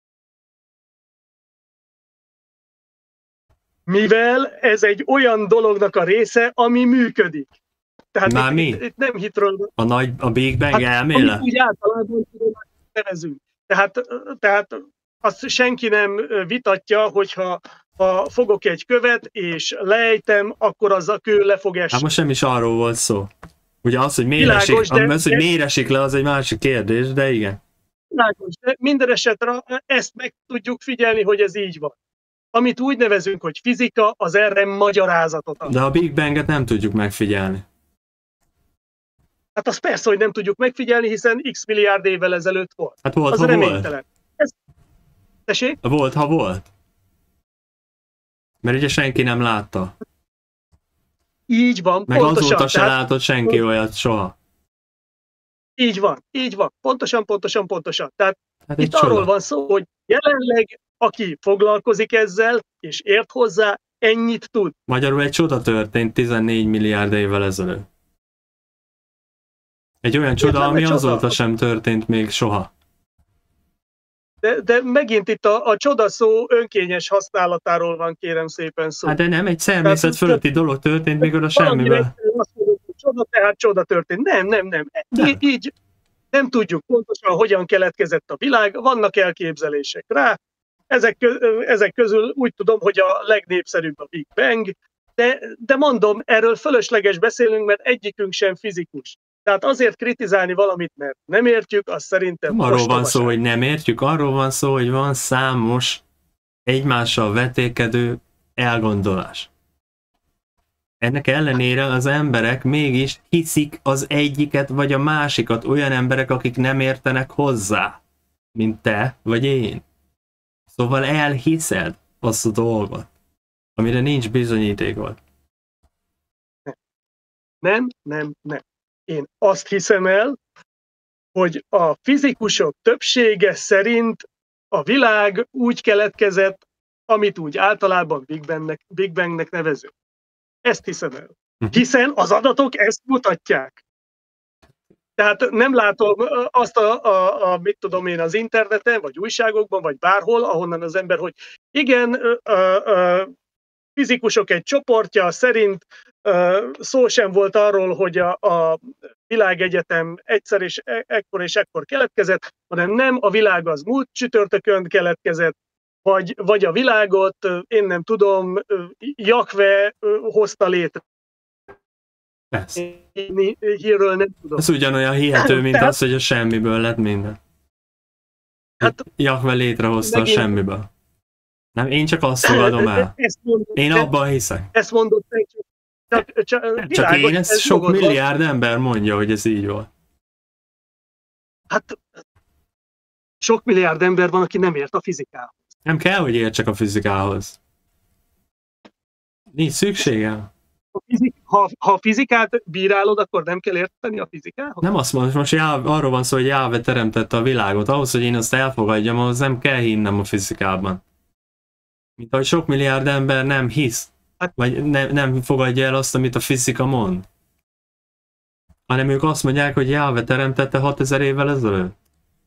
Mivel ez egy olyan dolognak a része, ami működik. Tehát Már itt, mi? Itt, itt nem hitről... A nagy, a Big Bang hát, elmélet? amit úgy általában nevezünk. Tehát, tehát azt senki nem vitatja, hogyha ha fogok egy követ, és lejtem, akkor az a kő le fog esni. Hát most sem is arról volt szó. Ugye az, hogy miért esik, az, hogy miért esik le, az egy másik kérdés, de igen. Világos, de minden esetre ezt meg tudjuk figyelni, hogy ez így van. Amit úgy nevezünk, hogy fizika, az erre magyarázatot ad. De a Big Banget nem tudjuk megfigyelni. Hát azt persze, hogy nem tudjuk megfigyelni, hiszen x milliárd évvel ezelőtt volt. Hát volt, az ha reménytelen. volt. Ez... Tessék? Volt, ha volt. Mert ugye senki nem látta. Így van, meg pontosan. Meg azóta se tehát... látott senki olyat soha. Így van, így van. Pontosan, pontosan, pontosan. Tehát hát itt arról csoda. van szó, hogy jelenleg aki foglalkozik ezzel, és ért hozzá, ennyit tud. Magyarul egy csoda történt tizennégy milliárd évvel ezelőtt. Egy olyan csoda, ami csoda. azóta sem történt még soha. De, de megint itt a, a csoda szó önkényes használatáról van, kérem szépen szó. Hát de nem, egy természet tehát, fölötti dolog történt még oda semmivel. Azt mondjuk, hogy csoda, tehát csoda történt. Nem, nem, nem. nem. Így, így nem tudjuk pontosan, hogyan keletkezett a világ, vannak elképzelések rá. Ezek, ezek közül úgy tudom, hogy a legnépszerűbb a Big Bang, de, de mondom, erről fölösleges beszélünk, mert egyikünk sem fizikus. Tehát azért kritizálni valamit, mert nem értjük, az szerintem Nem arról van ostobaság. szó, hogy nem értjük, arról van szó, hogy van számos egymással vetékedő elgondolás. Ennek ellenére az emberek mégis hiszik az egyiket vagy a másikat, olyan emberek, akik nem értenek hozzá, mint te vagy én. Szóval elhiszed azt a dolgot, amire nincs bizonyítékod. Nem, nem, nem. Én azt hiszem el, hogy a fizikusok többsége szerint a világ úgy keletkezett, amit úgy általában Big Bangnek, Big Bangnek nevezünk. Ezt hiszem el. Hiszen az adatok ezt mutatják. Tehát nem látom azt a, a, a mit tudom én, az interneten, vagy újságokban, vagy bárhol, ahonnan az ember, hogy igen, a, a fizikusok egy csoportja szerint szó sem volt arról, hogy a, a világegyetem egyszer és e- ekkor és ekkor keletkezett, hanem nem, a világ az múlt csütörtökön keletkezett, vagy, vagy a világot, én nem tudom, Jahve hozta létre. Ez. Én hírről nem tudom. Ez ugyanolyan hihető, mint Tehát- az, hogy a semmiből lett minden. Hát- Jahve létrehozta a Megint- semmiből. Nem, én csak azt fogadom el. Ezt mondod, Én abban hiszek. ezt mondod, csak, csak, csak, Csak világos, én, ezt ez sok jogod van. milliárd ember mondja, hogy ez így van. Hát sok milliárd ember van, aki nem ért a fizikához. Nem kell, hogy értsek a fizikához. Nincs szükségem. A fizik, ha, ha a fizikát bírálod, akkor nem kell érteni a fizikához? Nem azt mondom, most já, arról van szó, hogy Jahve teremtette a világot. Ahhoz, hogy én azt elfogadjam, ahhoz nem kell hinnem a fizikában. Mint ahogy sok milliárd ember nem hisz, Hát- vagy ne, nem fogadja el azt, amit a fizika mond. Hanem ők azt mondják, hogy Jahve teremtette hatezer évvel ezelőtt.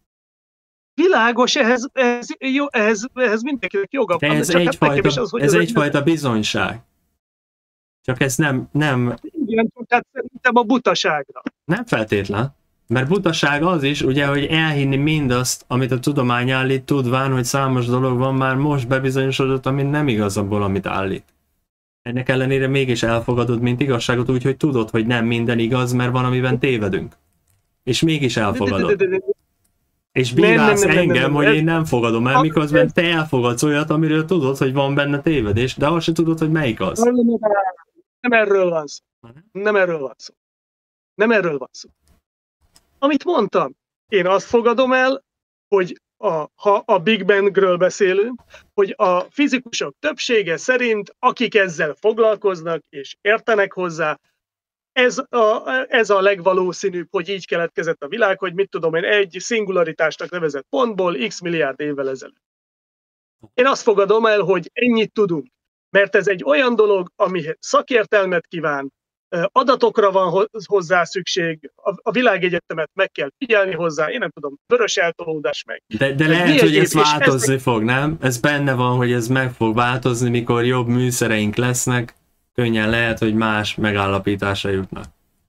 Világos, ehhez, ehhez, jó, ehhez, ehhez mindenkinek joga De van. ez csak hát nekem egyfajta, is az, hogy ez egy- egyfajta bizonyság. Csak ez nem, nem, Igen, tehát szerintem a butaságra. nem feltétlen. Mert butaság az is, ugye, hogy elhinni mindazt, amit a tudomány állít, tudván, hogy számos dolog van már most bebizonyosodott, ami nem igaz abból, amit állít. Ennek ellenére mégis elfogadod, mint igazságot, úgyhogy tudod, hogy nem minden igaz, mert van, amiben tévedünk. És mégis De- de- de- elfogadod. de- de- És Nem, nem, bírálsz nem, nem, nem, engem, nem. hogy Ez- én nem fogadom el, a- miközben ez- te elfogadsz olyat, amiről tudod, hogy van benne tévedés, de azt se tudod, hogy melyik az. Nem erről van szó. Nem erről van szó. Nem erről van szó. Amit mondtam, én azt fogadom el, hogy a, ha a Big Bangről beszélünk, hogy a fizikusok többsége szerint, akik ezzel foglalkoznak és értenek hozzá, ez a, ez a legvalószínűbb, hogy így keletkezett a világ, hogy mit tudom én, egy szingularitásnak nevezett pontból x milliárd évvel ezelőtt. Én azt fogadom el, hogy ennyit tudunk, mert ez egy olyan dolog, ami szakértelmet kíván, adatokra van hozzá szükség, a, a világegyetemet meg kell figyelni hozzá, én nem tudom, vörös eltolódás meg. De, de Mi lehet, hogy egyéb, ez és változni ezek- fog, nem? Ez benne van, hogy ez meg fog változni, mikor jobb műszereink lesznek, könnyen lehet, hogy más megállapításra jutnak.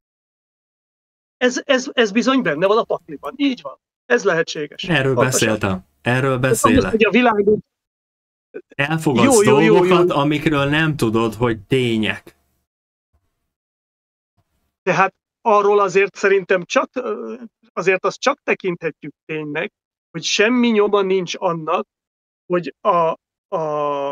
Ez, ez, ez bizony benne van a pakliban, így van. Ez lehetséges. Erről Pontosan. beszéltem. Erről Az, beszélek. hogy a világot Elfogadsz Jó, jó, jó, dolgokat, jó. amikről nem tudod, hogy tények. Tehát arról azért szerintem csak, azért azt csak tekinthetjük ténynek, hogy semmi nyoma nincs annak, hogy a, a,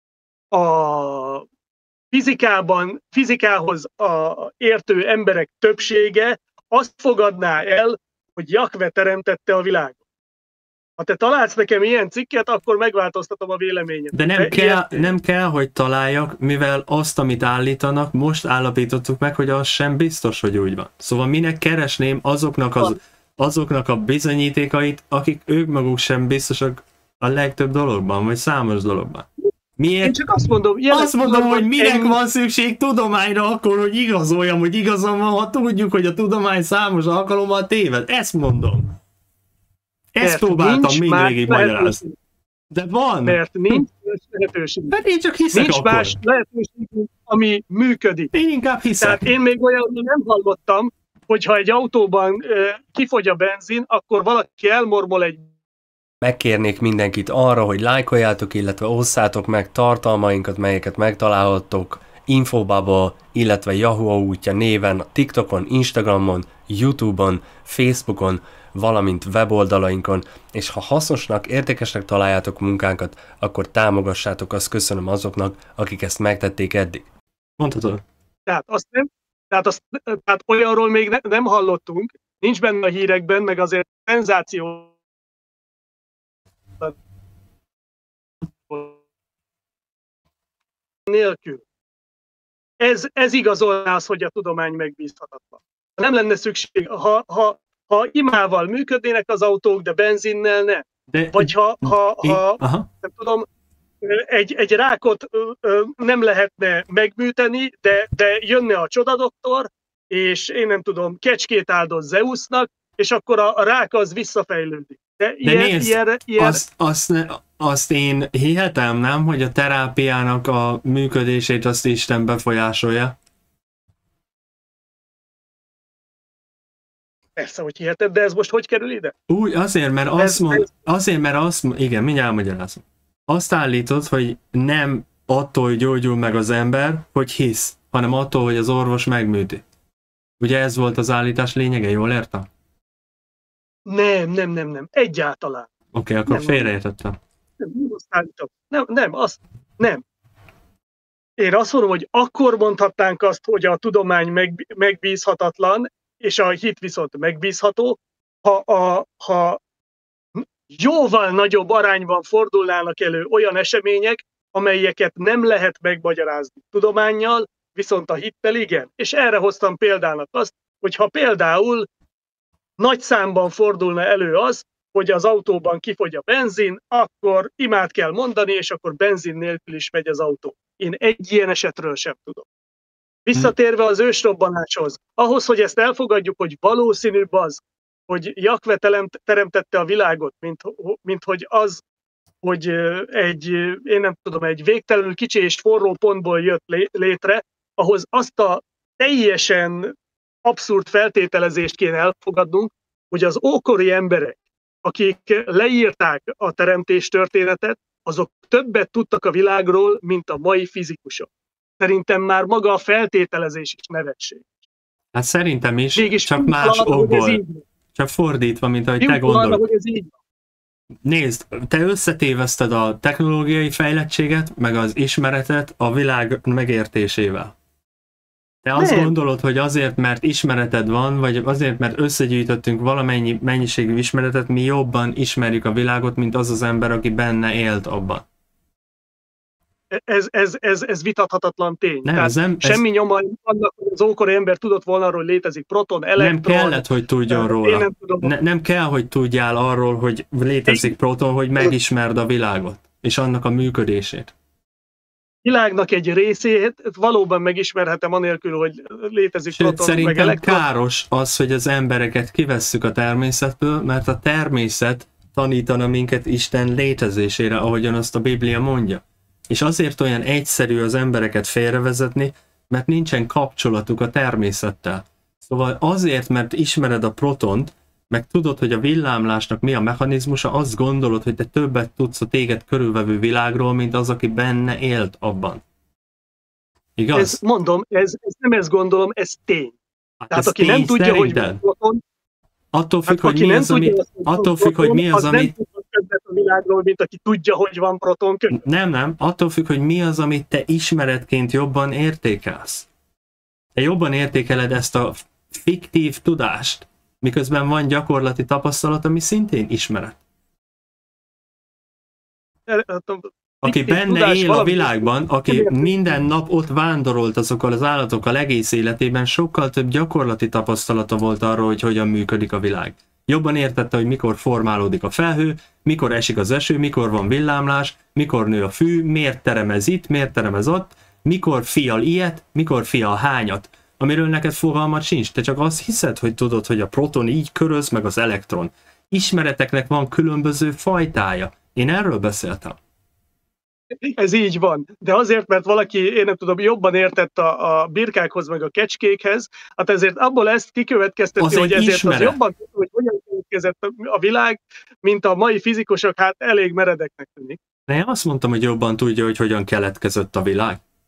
a fizikában, fizikához a értő emberek többsége azt fogadná el, hogy Jahve teremtette a világot. Ha te találsz nekem ilyen cikket, akkor megváltoztatom a véleményemet. De nem, De kell, ilyet- nem kell, hogy találjak, mivel azt, amit állítanak, most állapítottuk meg, hogy az sem biztos, hogy úgy van. Szóval minek keresném azoknak, az, azoknak a bizonyítékait, akik ők maguk sem biztosak a legtöbb dologban, vagy számos dologban. Én Miért? csak azt mondom, jelen Azt mondom, hogy minek ennyi- van szükség tudományra akkor, hogy igazoljam, hogy igazam van, ha tudjuk, hogy a tudomány számos alkalommal téved. Ezt mondom. Ezt Mert próbáltam nincs más mindvégig lehetőség. magyarázni. De van. Mert nincs más lehetőség. Hát én csak hiszek Nincs akkor. más lehetőség, ami működik. Én inkább hiszek. Tehát én még olyan nem hallottam, hogy ha egy autóban ö, kifogy a benzin, akkor valaki elmormol egy Megkérnék mindenkit arra, hogy lájkoljátok, illetve osszátok meg tartalmainkat, melyeket megtalálhattok Infobaba, illetve Yahoo útja néven TikTokon, Instagramon, YouTube-on, Facebookon, valamint weboldalainkon, és ha hasznosnak, értékesnek találjátok munkánkat, akkor támogassátok, azt köszönöm azoknak, akik ezt megtették eddig. Mondhatod. Tehát, azt nem, tehát, azt, tehát olyanról még ne, nem hallottunk, nincs benne a hírekben, meg azért szenzáció nélkül. Ez, ez igazolná az, hogy a tudomány megbízhatatlan. Nem lenne szükség, ha, ha, ha imával működnének az autók, de benzinnel ne. De, Vagy ha, ha, ha aha. nem tudom, egy, egy rákot nem lehetne megműteni, de, de jönne a csodadoktor, és én nem tudom, kecskét áldoz Zeusnak, és akkor a, a rák az visszafejlődik. De, De ilyen, nézd, ilyen, ilyen... Azt, azt, azt én hihetem, nem, hogy a terápiának a működését azt Isten befolyásolja. Persze, hogy hiheted, de ez most hogy kerül ide? Úgy, azért, mert azt Ez- mond, ez- azért, mert azt mond, igen, mindjárt magyarázom. Azt állítod, hogy nem attól, hogy gyógyul meg az ember, hogy hisz, hanem attól, hogy az orvos megműti. Ugye ez volt az állítás lényege, jól értem? Nem, nem, nem, nem. Egyáltalán. Oké, okay, akkor Nem, félreértettem. Nem, nem, azt állítom. nem, nem, azt, nem. Én azt mondom, hogy akkor mondhatnánk azt, hogy a tudomány meg, megbízhatatlan, és a hit viszont megbízható, ha, a, ha jóval nagyobb arányban fordulnának elő olyan események, amelyeket nem lehet megmagyarázni tudománnyal, viszont a hittel igen. És erre hoztam példának azt, hogy ha például nagy számban fordulna elő az, hogy az autóban kifogy a benzin, akkor imát kell mondani, és akkor benzin nélkül is megy az autó. Én egy ilyen esetről sem tudom. Visszatérve az ősrobbanáshoz, ahhoz, hogy ezt elfogadjuk, hogy valószínűbb az, hogy Jakve teremtette a világot, mint, mint hogy az, hogy egy, én nem tudom, egy végtelenül kicsi és forró pontból jött létre, ahhoz azt a teljesen abszurd feltételezést kéne elfogadnunk, hogy az ókori emberek, akik leírták a teremtés történetet, azok többet tudtak a világról, mint a mai fizikusok. Szerintem már maga a feltételezés is nevetség. Hát szerintem is, Mégis csak tudjuk más valahol, hogy ez okból. így van. Csak fordítva, mint ahogy te Tudjuk valahol, gondolod. hogy ez így van. Nézd, te összetéveszted a technológiai fejlettséget, meg az ismeretet a világ megértésével. Te azt Nem. gondolod, hogy azért, mert ismereted van, vagy azért, mert összegyűjtöttünk valamennyi mennyiségű ismeretet, mi jobban ismerjük a világot, mint az az ember, aki benne élt abban. Ez, ez, ez, ez vitathatatlan tény. Nem, Tehát ez nem, ez semmi nyoma annak, hogy az ókori ember tudott volna arról, hogy létezik proton, elektron. nem kellett, hogy tudjon Én róla. nem tudom. Ne, nem kell, hogy tudjál arról, hogy létezik proton, hogy megismerd a világot, és annak a működését. Világnak egy részét valóban megismerhetem anélkül, hogy létezik Sőt, proton, meg szerintem elektron. káros az, hogy az embereket kivesszük a természetből, mert a természet tanítana minket Isten létezésére, ahogyan azt a Biblia mondja. És azért olyan egyszerű az embereket félrevezetni, mert nincsen kapcsolatuk a természettel. Szóval azért, mert ismered a protont, meg tudod, hogy a villámlásnak mi a mechanizmusa, azt gondolod, hogy te többet tudsz a téged körülvevő világról, mint az, aki benne élt abban. Igaz? Ez, mondom, ez, ez nem ezt gondolom, ez tény. Hát Tehát ez aki nem tény tudja, hogy szerinted? van proton, Attól függ, hát hogy aki mi nem az, tudja, ami, azt, hogy van attól függ, hogy mi az, proton, amit... nem tudja többet a világról, mint aki tudja, hogy van proton között. Nem, nem, attól függ, hogy mi az, amit te ismeretként jobban értékelsz. Te jobban értékeled ezt a fiktív tudást, miközben van gyakorlati tapasztalat, ami szintén ismeret. Aki Fiktív benne tudás él a valami- világban, aki Nem értem. minden nap ott vándorolt azokkal az állatokkal egész életében, sokkal több gyakorlati tapasztalata volt arról, hogy hogyan működik a világ. Jobban értette, hogy mikor formálódik a felhő, mikor esik az eső, mikor van villámlás, mikor nő a fű, miért teremez itt, miért teremez ott, mikor fial ilyet, mikor fial hányat, amiről neked fogalmat sincs. Te csak azt hiszed, hogy tudod, hogy a proton így köröz, meg az elektron. Ismereteknek van különböző fajtája. Én erről beszéltem. Ez így van. De azért, mert valaki, én nem tudom, jobban értett a, a birkákhoz, meg a kecskékhez, hát ezért abból ezt kikövetkezteti, Az hogy egy ezért ismeret. az jobban tudja, hogy hogyan következett a világ, mint a mai fizikusok, hát elég meredeknek tűnik. De én azt mondtam, hogy jobban tudja, hogy hogyan keletkezett a világ.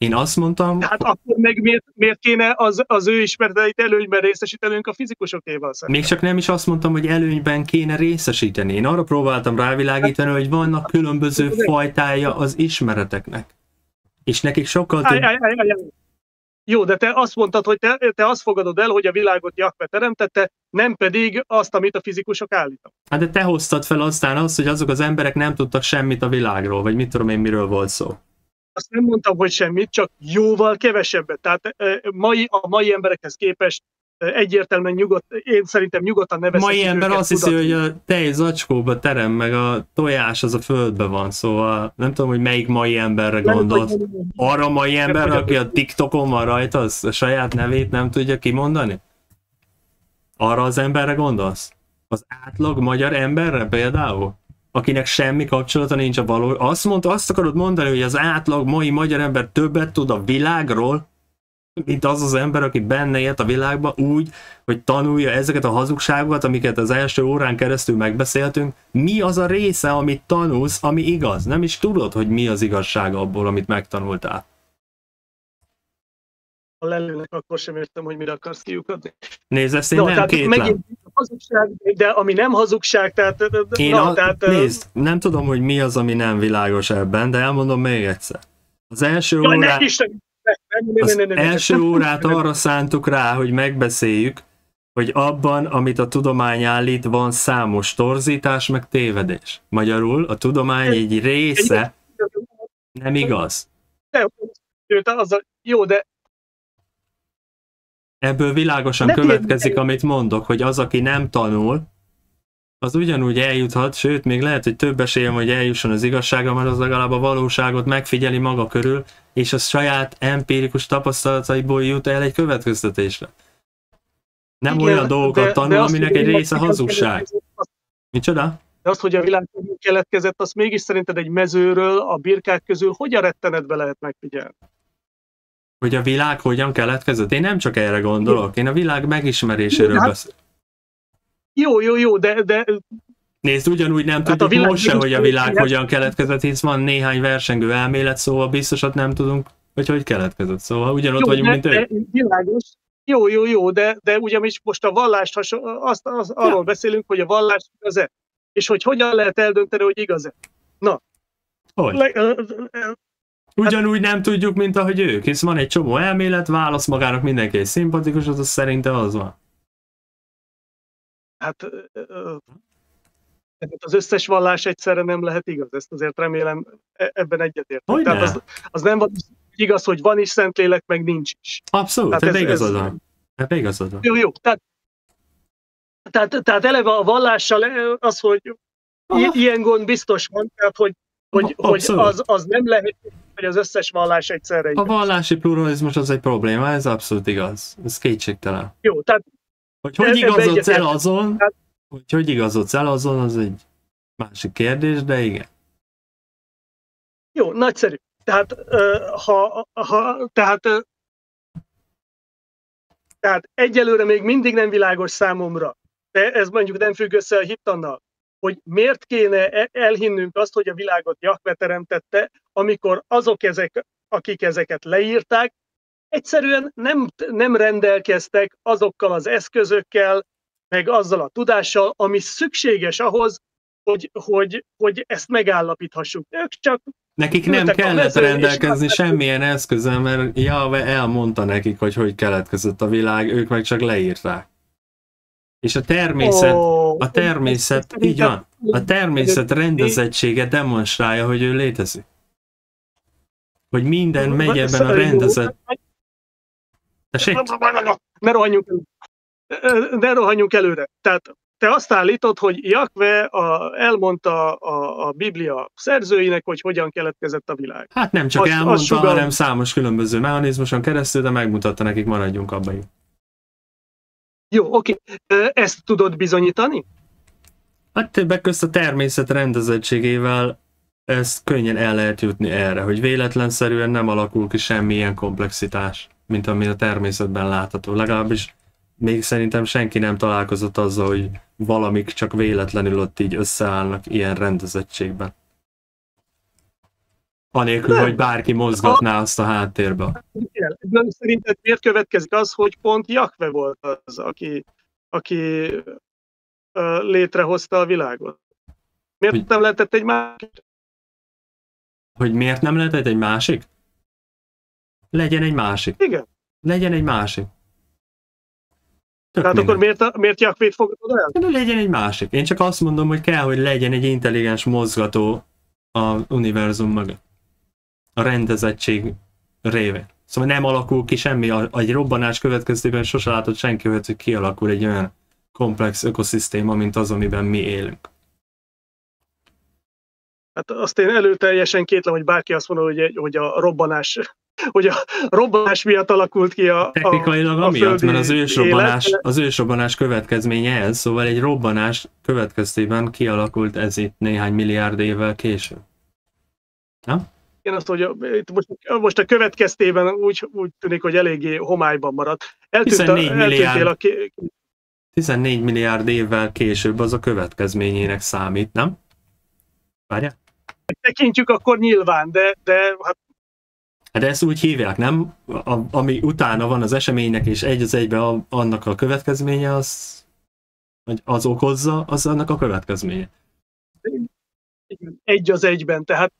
Én azt mondtam... Hát akkor meg miért, miért kéne az, az ő ismereteit előnyben részesítenünk a fizikusokéval szemben? Még csak nem is azt mondtam, hogy előnyben kéne részesíteni. Én arra próbáltam rávilágítani, hogy vannak különböző fajtája az ismereteknek. És nekik sokkal több... Áj, áj, áj, áj. Jó, de te azt mondtad, hogy te, te azt fogadod el, hogy a világot Jahve teremtette, nem pedig azt, amit a fizikusok állítanak. Hát de te hoztad fel aztán azt, hogy azok az emberek nem tudtak semmit a világról, vagy mit tudom én, miről volt szó. Azt nem mondtam, hogy semmit, csak jóval kevesebbet. Tehát mai, a mai emberekhez képest egyértelműen nyugodt, én szerintem nyugodtan nevezhetjük Mai ember őket azt hiszi, tudatlanul. hogy a tej zacskóba terem, meg a tojás az a földbe van, szóval nem tudom, hogy melyik mai emberre Nem gondolsz. tudom, hogy- Arra mai emberre, hogy a- aki a TikTokon van rajta, az a saját nevét nem tudja kimondani? Arra az emberre gondolsz? Az átlag magyar emberre például? Akinek semmi kapcsolata nincs a való. Azt mondta, azt akarod mondani, hogy az átlag mai magyar ember többet tud a világról, mint az az ember, aki benne élt a világban úgy, hogy tanulja ezeket a hazugságokat, amiket az első órán keresztül megbeszéltünk. Mi az a része, amit tanulsz, ami igaz? Nem is tudod, hogy mi az igazság abból, amit megtanultál. Ha lelőnek, akkor sem értem, hogy mire akarsz kiukadni. Nézd, ezt én No, nem tehát kétlem. megint hazugság, de ami nem hazugság, tehát... Én na, a, tehát nézd, nem tudom, hogy mi az, ami nem világos ebben, de elmondom még egyszer. Az első jaj, ne, órát... Isten, ne, ne, ne, Az ne, ne, ne, első ne. órát arra szántuk rá, hogy megbeszéljük, hogy abban, amit a tudomány állít, van számos torzítás, meg tévedés. Magyarul a tudomány egy része nem igaz. De, az a, jó, de Ebből világosan Ne következik, tévedj. amit mondok, hogy az, aki nem tanul, az ugyanúgy eljuthat, sőt, még lehet, hogy több esélye, hogy eljusson az igazságra, mert az legalább a valóságot megfigyeli maga körül, és a saját empirikus tapasztalataiból jut el egy következtetésre. Nem igen, olyan dolgokat de- tanul, de azt, aminek hogy egy a része világ hazugság. keletkezett, azt- Micsoda? De azt, hogy a világ hogyan keletkezett, azt mégis szerinted egy mezőről, a birkák közül hogyan rettenetbe lehet megfigyelni? Hogy a világ hogyan keletkezett? Én nem csak erre gondolok, én a világ megismeréséről Hát- beszélek. Jó, jó, jó, de, de Nézd, ugyanúgy nem Hát a tudjuk világ most se, hogy a világ megismeréséhez- hogyan keletkezett, hisz van néhány versengő elmélet, szóval biztosat nem tudunk, hogy hogy keletkezett. Szóval ugyanott jó, vagyunk, de, mint ők. de világos. Jó, jó, jó, de, de ugyanis most a vallást, haso- azt, az, arról Ja. beszélünk, hogy a vallás igaz-e, és hogy hogyan lehet eldönteni, hogy igaz-e. Hogy? Le, ö, ö, Ugyanúgy nem tudjuk, mint ahogy ők, hisz van egy csomó elmélet, válasz magának mindenki egy szimpatikus, az szerintem az van. hát ö, ö, tehát az összes vallás egyszerre nem lehet igaz, ezt azért remélem e- ebben egyetértünk. Hogyne? Tehát az, az nem van igaz, hogy van is Szentlélek, meg nincs is. Abszolút, Hát ebbe ez- igazad ez- van. Ebbe igazad van. Jó, jó. Tehát, tehát, tehát eleve a vallással ö, az, hogy i- Ah. ilyen gond biztos van, tehát hogy, hogy, hogy Abszolút. az, az nem lehet, hogy az összes vallás egyszerre A igaz. vallási pluralizmus az egy probléma, ez abszolút igaz. Ez kétségtelen. Jó, tehát Hogy hogy Ebbe igazodsz el egyetértek. azon, Hát- hogy hogy igazodsz el azon, az egy másik kérdés, de igen. jó, nagyszerű. Tehát, ö, ha, ha, tehát, ö, tehát egyelőre még mindig nem világos számomra, de ez mondjuk nem függ össze a hittannal, hogy miért kéne e- elhinnünk azt, hogy a világot Jahve teremtette, amikor azok ezek, akik ezeket leírták, egyszerűen nem, nem rendelkeztek azokkal az eszközökkel, meg azzal a tudással, ami szükséges ahhoz, hogy, hogy, hogy ezt megállapíthassuk. Ők csak Nekik nem ültek a kellett mezőn, és rendelkezni azt- semmilyen eszközzel, mert Jahve elmondta nekik, hogy hogy keletkezett a világ, ők meg csak leírták. És a természet, Ó, a természet, így van, a természet rendezettsége demonstrálja, hogy ő létezik. Hogy minden megy ebben a rendezett... Tessék? Ne rohanjunk előre. Ne rohanjunk előre. Tehát te azt állítod, hogy Jahve a, elmondta a, a Biblia szerzőinek, hogy hogyan keletkezett a világ. Hát nem csak Az- az elmondta, sugal- hanem számos különböző mechanizmuson keresztül, de megmutatta nekik, maradjunk abba így. Jó, oké. Ö, Ezt tudod bizonyítani? Hát többek közt a természet rendezettségével ezt könnyen el lehet jutni erre, hogy véletlenszerűen nem alakul ki semmilyen komplexitás, mint ami a természetben látható. Legalábbis még szerintem senki nem találkozott azzal, hogy valamik csak véletlenül ott így összeállnak ilyen rendezettségben. Anélkül, Nem. hogy bárki mozgatná azt a háttérbe. Szerinted miért következik az, hogy pont Jahve volt az, aki, aki uh, létrehozta a világot? Miért Hogy- nem lehetett egy másik? Hogy miért nem lehetett egy másik? Legyen egy másik. Igen. Legyen egy másik. Tök Tehát mindegy. akkor miért, miért Jahvét fogadod el? De legyen egy másik. Én csak azt mondom, hogy kell, hogy legyen egy intelligens mozgató a univerzum mögött. A rendezettség révén. Szóval nem alakul ki semmi, a- egy robbanás következtében sose látott senki, hogy kialakul egy olyan komplex ökoszisztéma, mint az, amiben mi élünk. Hát azt én előteljesen kétlem, hogy bárki azt mondja, hogy, egy- hogy a robbanás hogy a robbanás miatt alakult ki a, a, Technikailag a amiatt, földi mert az ősrobbanás, élet. az ősrobbanás következménye ez, szóval egy robbanás következtében kialakult ez itt néhány milliárd évvel később. Nem? Igen, azt, hogy a, itt most, most a következtében úgy, úgy tűnik, hogy eléggé homályban maradt. Eltűnt a, tizennégy milliárd. eltűntél a ké- tizennégy milliárd évvel később az a következményének számít, nem? Várjál? tekintjük, akkor nyilván, de, de hát Hát ezt úgy hívják, nem? A, ami utána van az eseménynek, és egy az egybe a, annak a következménye, az, vagy az okozza, az annak a következménye. egy az egyben, tehát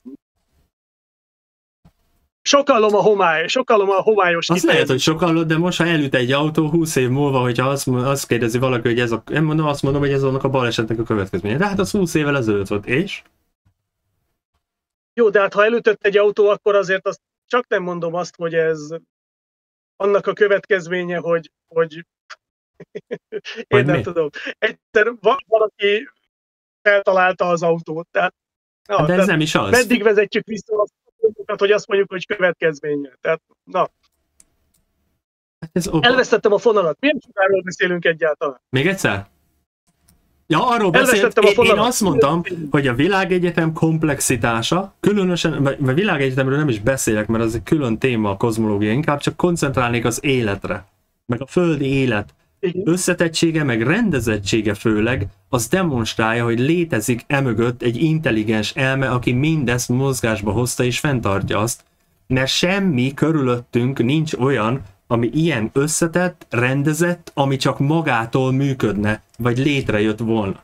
sokalom a homály, sokalom a homályos Az lehet, hogy kifejezés. sokkal, de most, ha elüt egy autó, húsz év múlva, hogyha azt, azt kérdezi valaki, hogy ez a, nem mondom, azt mondom, hogy ez annak a balesetnek a következménye. De hát az húsz évvel ezelőtt volt, és? Jó, de hát ha elütött egy autó, akkor azért azt csak nem mondom azt, hogy ez annak a következménye, hogy, hogy én Hogy nem mi? tudom. Egyszer va- valaki feltalálta az autót, tehát, na, Hát de ez tehát nem is az. meddig vezetjük vissza azt, hogy azt mondjuk, hogy következménye. Tehát, na, Hát ez oka. elvesztettem a fonalat. Milyen csodáról beszélünk egyáltalán? Még egyszer? Ja, arról beszélt, Elvesztettem a én, én fonalat. azt mondtam, hogy a világegyetem komplexitása, különösen, vagy a világegyetemről nem is beszélek, mert az egy külön téma a kozmológia, inkább csak koncentrálnék az életre, meg a földi élet Igen. összetettsége, meg rendezettsége főleg, az demonstrálja, hogy létezik emögött egy intelligens elme, aki mindezt mozgásba hozta és fenntartja azt, mert semmi körülöttünk nincs olyan, ami ilyen összetett, rendezett, ami csak magától működne, vagy létrejött volna.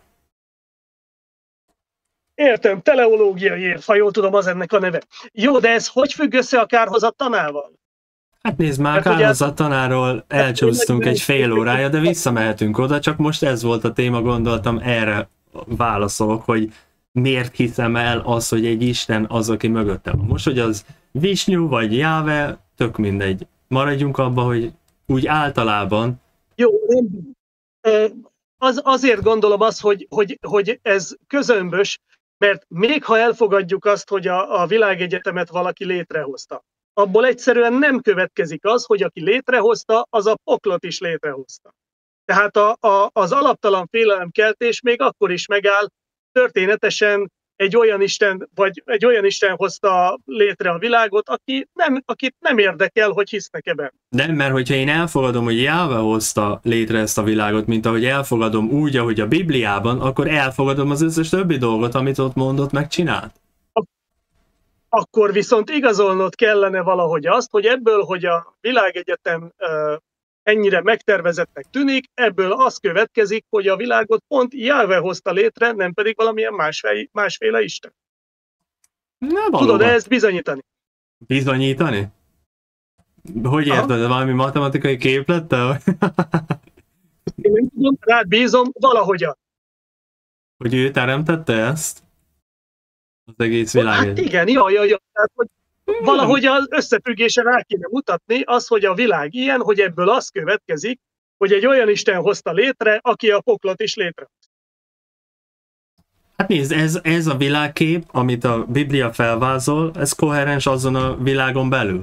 Értem, teleológiai érv, ha jól tudom, az ennek a neve. Jó, de ez hogy függ össze a kárhozat tanával? Hát nézd már, Hát ugye- Kárhozat tanáról elcsúsztunk egy fél órája, de visszamehetünk oda, csak most ez volt a téma, gondoltam, erre válaszolok, hogy miért hiszem el az, hogy egy Isten az, aki mögöttem van. Most, hogy az Visnu vagy Jáve, tök mindegy. Maradjunk abba, hogy úgy általában, Jó, rendben. Ö, Az, azért gondolom azt, hogy, hogy, hogy ez közömbös, mert még ha elfogadjuk azt, hogy a, a világegyetemet valaki létrehozta, abból egyszerűen nem következik az, hogy aki létrehozta, az a poklot is létrehozta. Tehát a, a, az alaptalan félelemkeltés még akkor is megáll, történetesen egy olyan Isten, vagy egy olyan Isten hozta létre a világot, aki nem, akit nem érdekel, hogy hisznek ebben. nem, mert hogyha én elfogadom, hogy Jáve hozta létre ezt a világot, mint ahogy elfogadom úgy, ahogy a Bibliában, akkor elfogadom az összes többi dolgot, amit ott mondott, meg csinált. Akkor viszont igazolnod kellene valahogy azt, hogy ebből, hogy a világegyetem uh, ennyire megtervezettnek tűnik, ebből az következik, hogy a világot pont Jahve hozta létre, nem pedig valamilyen másféle, másféle Isten. Na, Tudod valóban. ezt bizonyítani? Bizonyítani? Hogy Aha. érted? Valami matematikai képlettel? Én nem tudom, rád bízom valahogyan. Hogy ő teremtette ezt? Az egész Hát világ. igen, jaj, jaj, jaj. Tehát, hogy valahogy az összefüggésen rá kéne mutatni az, hogy a világ ilyen, hogy ebből az következik, hogy egy olyan Isten hozta létre, aki a poklot is létre. Hát nézd, ez, ez a világkép, amit a Biblia felvázol, ez koherens azon a világon belül.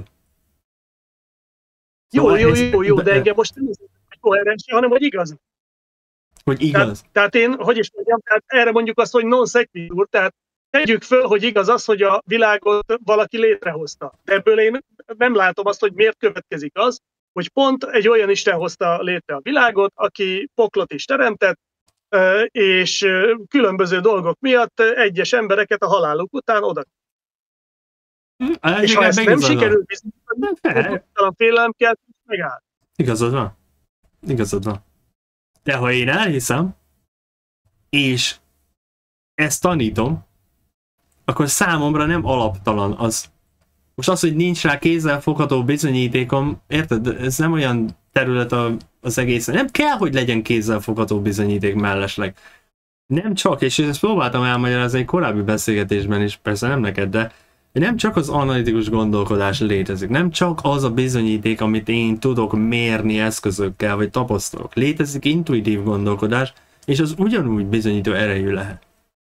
Jó, Szóval jó, ez- jó, jó, de de- engem most nem az, hogy koherens, hanem hogy igaz. Hogy igaz. Tehát, tehát én, hogy is mondjam, tehát erre mondjuk azt, hogy non sequitur, tehát tegyük föl, hogy igaz az, hogy a világot valaki létrehozta. De ebből én nem látom azt, hogy miért következik az, hogy pont egy olyan Isten hozta létre a világot, aki poklot is teremtett, ö, és ö, különböző dolgok miatt egyes embereket a haláluk után oda. Á, És ha igen, ezt nem igazad van. sikerül bizonyítani, Fel. akkor a félelem kell, megáll. Igazad van. Igazad van. De ha én elhiszem, és ezt tanítom, akkor számomra nem alaptalan az. Most az, hogy nincs rá kézzelfogható bizonyítékom, érted? Ez nem olyan terület a, az egész. Nem kell, hogy legyen kézzelfogható bizonyíték mellesleg. Nem csak, és ezt próbáltam elmagyarázni egy korábbi beszélgetésben is, persze nem neked, de nem csak az analitikus gondolkodás létezik, nem csak az a bizonyíték, amit én tudok mérni eszközökkel, vagy tapasztalok. Létezik intuitív gondolkodás, és az ugyanúgy bizonyító erejű lehet.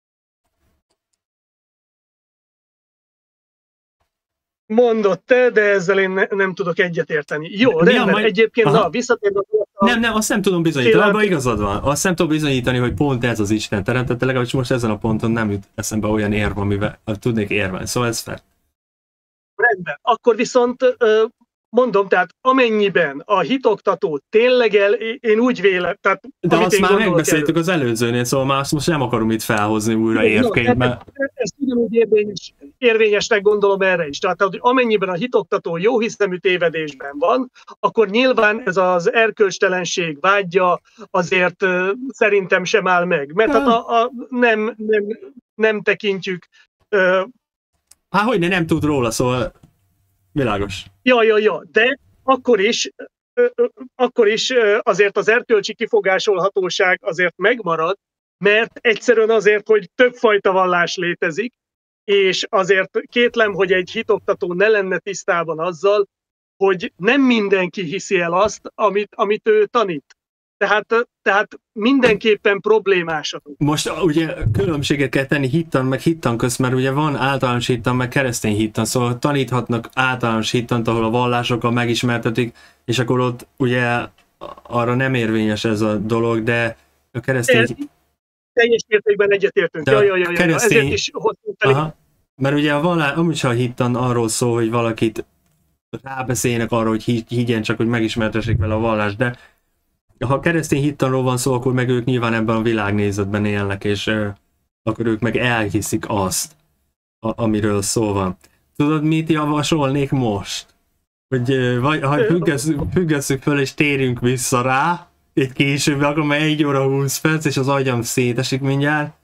Mondott te, de ezzel én ne, nem tudok egyetérteni. Jó, Mi a rendben, majd- egyébként, Aha. na, visszatérve a... Nem, nem, azt nem tudom bizonyítani, Félelem- abban igazad van. Azt nem tudom bizonyítani, hogy pont ez az Isten teremtette, legalábbis most ezen a ponton nem jut eszembe olyan érv, amivel tudnék érvelni. Szóval ez fel. Rendben. Akkor viszont ö, mondom, tehát amennyiben a hitoktató tényleg el, én úgy vélem, tehát De amit azt én már gondolok megbeszéltük az előzőnél, szóval már azt most nem akarom itt felhozni újra érvként, mert... Ez ugyanúgy érvényes, érvényesnek gondolom erre is. Tehát, hogy amennyiben a hitoktató jóhiszemű tévedésben van, akkor nyilván ez az erkölcstelenség vágya azért uh, szerintem sem áll meg. Mert hát a, a, nem, nem, nem tekintjük... Uh, Hát hogy ne, nem tud róla, szóval világos. ja, ja, ja, de akkor is, uh, uh, akkor is uh, azért az erkölcsi kifogásolhatóság azért megmarad, mert egyszerűen azért, hogy többfajta vallás létezik, és azért kétlem, hogy egy hitoktató ne lenne tisztában azzal, hogy nem mindenki hiszi el azt, amit, amit ő tanít. Tehát, tehát mindenképpen problémás a dolog. Most ugye különbséget kell tenni hittan meg hittan közt, mert ugye van általános hittan meg keresztény hittan, szóval taníthatnak általános hittant, ahol a vallásokkal megismertetik, és akkor ott ugye arra nem érvényes ez a dolog, de a keresztény... Teljes mértékben egyetértünk. De Ja, ja, ja, ja. keresztény- Ezért is hoztunk fel. Aha. Mert ugye a vallás, amúgy se a hittan arról szól, hogy valakit rábeszéljenek arra, hogy higy, higgyen, csak hogy megismertessék vele a vallást, de ha a keresztény hittanról van szó, akkor meg ők nyilván ebben a világnézetben élnek, és uh, akkor ők meg elhiszik azt, a, amiről szó van. Tudod, mit javasolnék most? Hogy uh, vagy, ha függesszük, függesszük föl, és térjünk vissza rá, egy később, akkor már egy óra húsz perc, és az agyam szétesik mindjárt.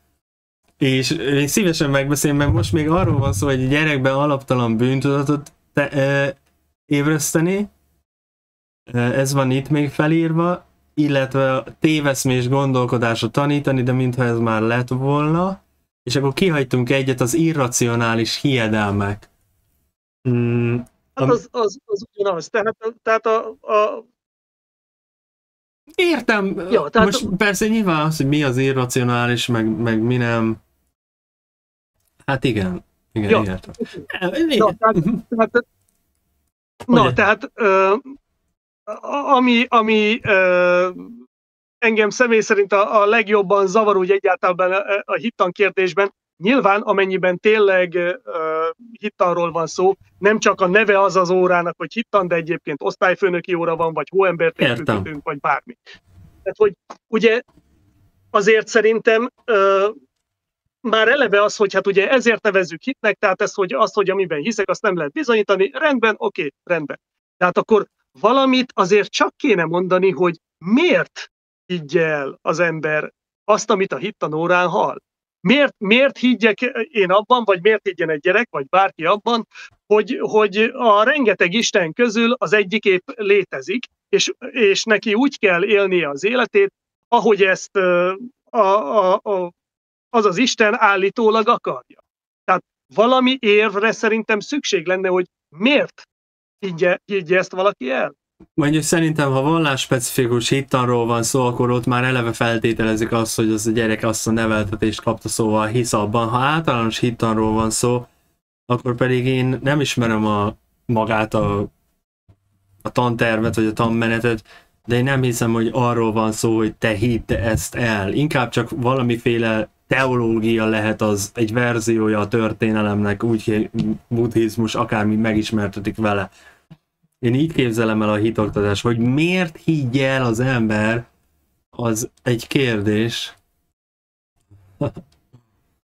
És én szívesen megbeszélem, mert most még arról van szó, hogy a gyerekben alaptalan bűntudatot te, e, ébreszteni. E, ez van itt még felírva, illetve a téveszmés gondolkodásra tanítani, de mintha ez már lett volna. És akkor kihagytunk egyet, az irracionális hiedelmek. Mm, Hát az, az, az ugyanaz. Tehát, tehát a, a értem, Ja, tehát- most persze nyilván az, hogy mi az irracionális, meg, meg mi nem. Hát igen, igen, Ja. értem. Na, tehát, tehát, na, Ugye? tehát ö, a- ami, ami ö, engem személy szerint a, a legjobban zavar úgy egyáltalán a, a hittan kérdésben, nyilván amennyiben tényleg ö, hittanról van szó, nem csak a neve az az órának, hogy hittan, de egyébként osztályfőnöki óra van, vagy hóembert Értem. építünk, vagy bármi. Tehát, hogy ugye azért szerintem ö, már eleve az, hogy hát ugye ezért nevezzük hitnek, tehát ez, hogy az, hogy amiben hiszek, azt nem lehet bizonyítani, rendben, oké, rendben. Tehát akkor valamit azért csak kéne mondani, hogy miért higgye el az ember azt, amit a hittanórán hall. Miért, miért higgyek én abban, vagy miért higgyen egy gyerek, vagy bárki abban, hogy, hogy a rengeteg Isten közül az egyik épp létezik, és, és neki úgy kell élnie az életét, ahogy ezt ö, a, a, a az az Isten állítólag akarja. Tehát valami érvre szerintem szükség lenne, hogy miért higgye, higgye ezt valaki el. Mondjuk szerintem, ha vallásspecifikus hittanról van szó, akkor ott már eleve feltételezik azt, hogy az a gyerek azt a neveltetést kapta, szóval hisz abban. Ha általános hittanról van szó, akkor pedig én nem ismerem a, magát a, a tantervet, vagy a tanmenetet, de én nem hiszem, hogy arról van szó, hogy te hidd ezt el. Inkább csak valamiféle teológia lehet az, egy verziója a történelemnek, úgy buddhizmus, akármi megismertetik vele. Én így képzelem el a hitoktatást, hogy miért higgye el az ember, az egy kérdés.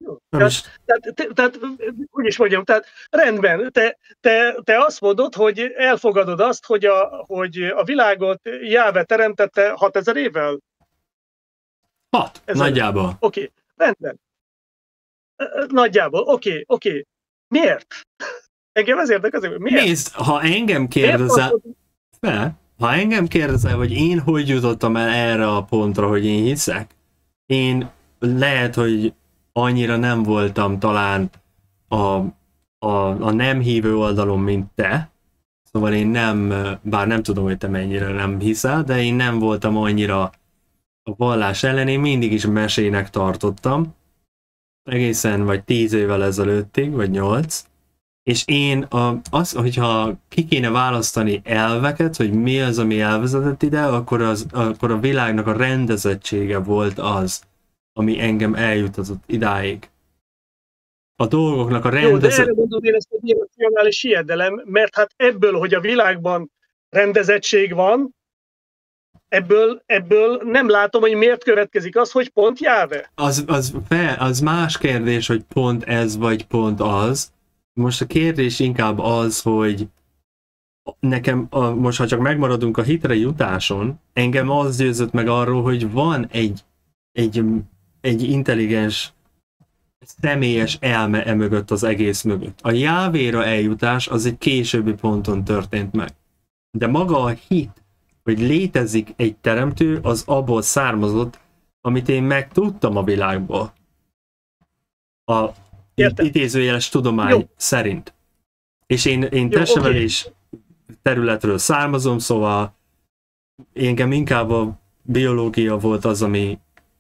Tehát, tehát, te, tehát, úgy is mondjam, tehát rendben, te, te, te azt mondod, hogy elfogadod azt, hogy a, hogy a világot Jáve teremtette hatezer évvel? Hat, Ezelőtt. nagyjából. Oké, okay, rendben. Nagyjából, oké, okay, oké. Okay. Miért? Engem ez érdekel, hogy miért? Nézd, ha engem kérdezel, fel, ha engem kérdezel, hogy én hogy jutottam el erre a pontra, hogy én hiszek, én lehet, hogy annyira nem voltam talán a, a, a nem hívő oldalon, mint te. Szóval én nem, bár nem tudom, hogy te mennyire nem hiszel, de én nem voltam annyira a vallás ellen, én mindig is mesének tartottam. Egészen vagy tíz évvel ezelőttig, vagy nyolc. És én, a, az, hogyha ki kéne választani elveket, hogy mi az, ami elvezetett ide, akkor, az, akkor a világnak a rendezettsége volt az, ami engem eljutatott idáig. A dolgoknak a rendezett... Jó, de erre mondod én ezt egy irracionális hiedelem, mert hát ebből, hogy a világban rendezettség van, ebből, ebből nem látom, hogy miért következik az, hogy pont Jáve. Az, az, fel, az más kérdés, hogy pont ez vagy pont az. Most a kérdés inkább az, hogy nekem, a, most ha csak megmaradunk a hitre jutáson, engem az győzött meg arról, hogy van egy, egy, egy intelligens, személyes elme emögött az egész mögött. A Jávéra eljutás az egy későbbi ponton történt meg. De maga a hit, hogy létezik egy teremtő, az abból származott, amit én megtudtam a világból. A Értem. idézőjeles tudomány Jó. szerint. És én, én Jó, testnevelés okay. területről származom, szóval engem inkább a biológia volt az, ami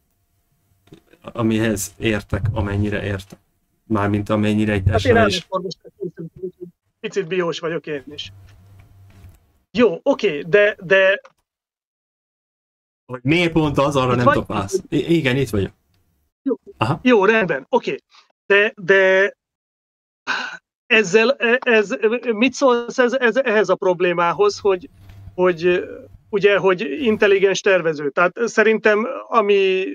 amihez értek, amennyire értek. Mármint amennyire egy testnevelés. Hát én picit biós vagyok én is. Jó, oké, okay, de, de... Hogy miért pont az, arra itt nem tudok választ. Igen, itt vagyok. Jó, Aha. Jó rendben, oké. Okay. De, de ezzel, ez, mit szólsz ez, ez, ehhez a problémához, hogy, hogy ugye, hogy intelligens tervező. Tehát szerintem, ami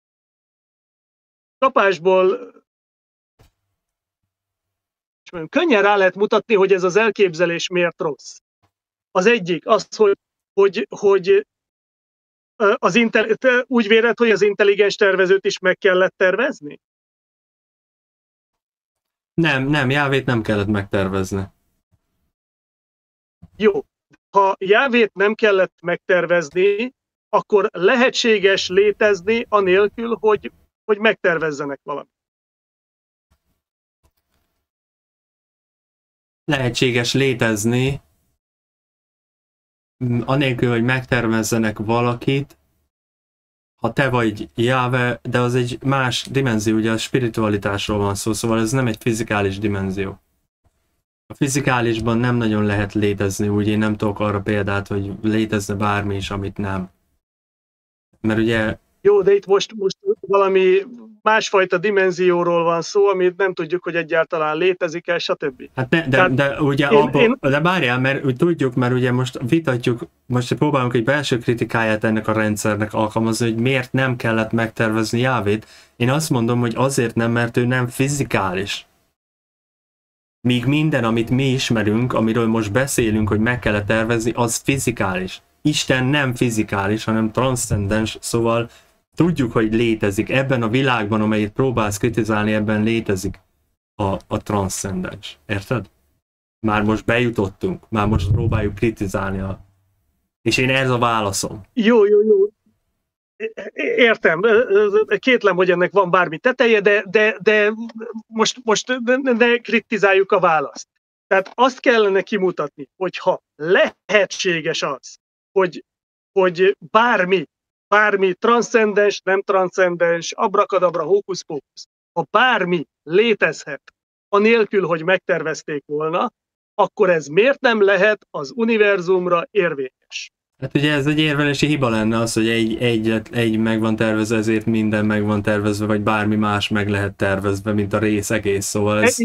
kapásból könnyen rá lehet mutatni, hogy ez az elképzelés miért rossz. Az egyik az, hogy, hogy, hogy az intel, te úgy véred, hogy az intelligens tervezőt is meg kellett tervezni? Nem, nem, Jávét nem kellett megtervezni. Jó. Ha Jávét nem kellett megtervezni, akkor lehetséges létezni anélkül, hogy, hogy megtervezzenek valamit. Lehetséges létezni, anélkül, hogy megtervezzenek valakit, ha te vagy Jáve, de az egy más dimenzió, ugye a spiritualitásról van szó, szóval ez nem egy fizikális dimenzió. A fizikálisban nem nagyon lehet létezni, úgy én nem tudok arra példát, hogy létezne bármi is, amit nem. Mert ugye... Jó, de itt most, most valami másfajta dimenzióról van szó, amit nem tudjuk, hogy egyáltalán létezik-e, stb. Hát ne, de, Tehát de ugye én, abba, én... de várjál, mert úgy tudjuk, mert ugye most vitatjuk, most próbálunk egy belső kritikáját ennek a rendszernek alkalmazni, hogy miért nem kellett megtervezni Jávét. Én azt mondom, hogy azért nem, mert ő nem fizikális. Míg minden, amit mi ismerünk, amiről most beszélünk, hogy meg kellett tervezni, az fizikális. Isten nem fizikális, hanem transzcendens, szóval tudjuk, hogy létezik. Ebben a világban, amelyet próbálsz kritizálni, ebben létezik a, a transzcendens. Érted? Már most bejutottunk, már most próbáljuk kritizálni. A... És én ez a válaszom. Jó, jó, jó. Értem. Kétlem, hogy ennek van bármi teteje, de, de, de most, most ne kritizáljuk a választ. Tehát azt kellene kimutatni, hogyha lehetséges az, hogy, hogy bármi, bármi transzcendens, nem transzcendens, abrakadabra, hókusz-pókusz, ha bármi létezhet, anélkül, hogy megtervezték volna, akkor ez miért nem lehet az univerzumra érvényes? Hát ugye ez egy érvelési hiba lenne az, hogy egy, egy, egy meg van tervezve, ezért minden meg van tervezve, vagy bármi más meg lehet tervezve, mint a rész egész, szóval ez...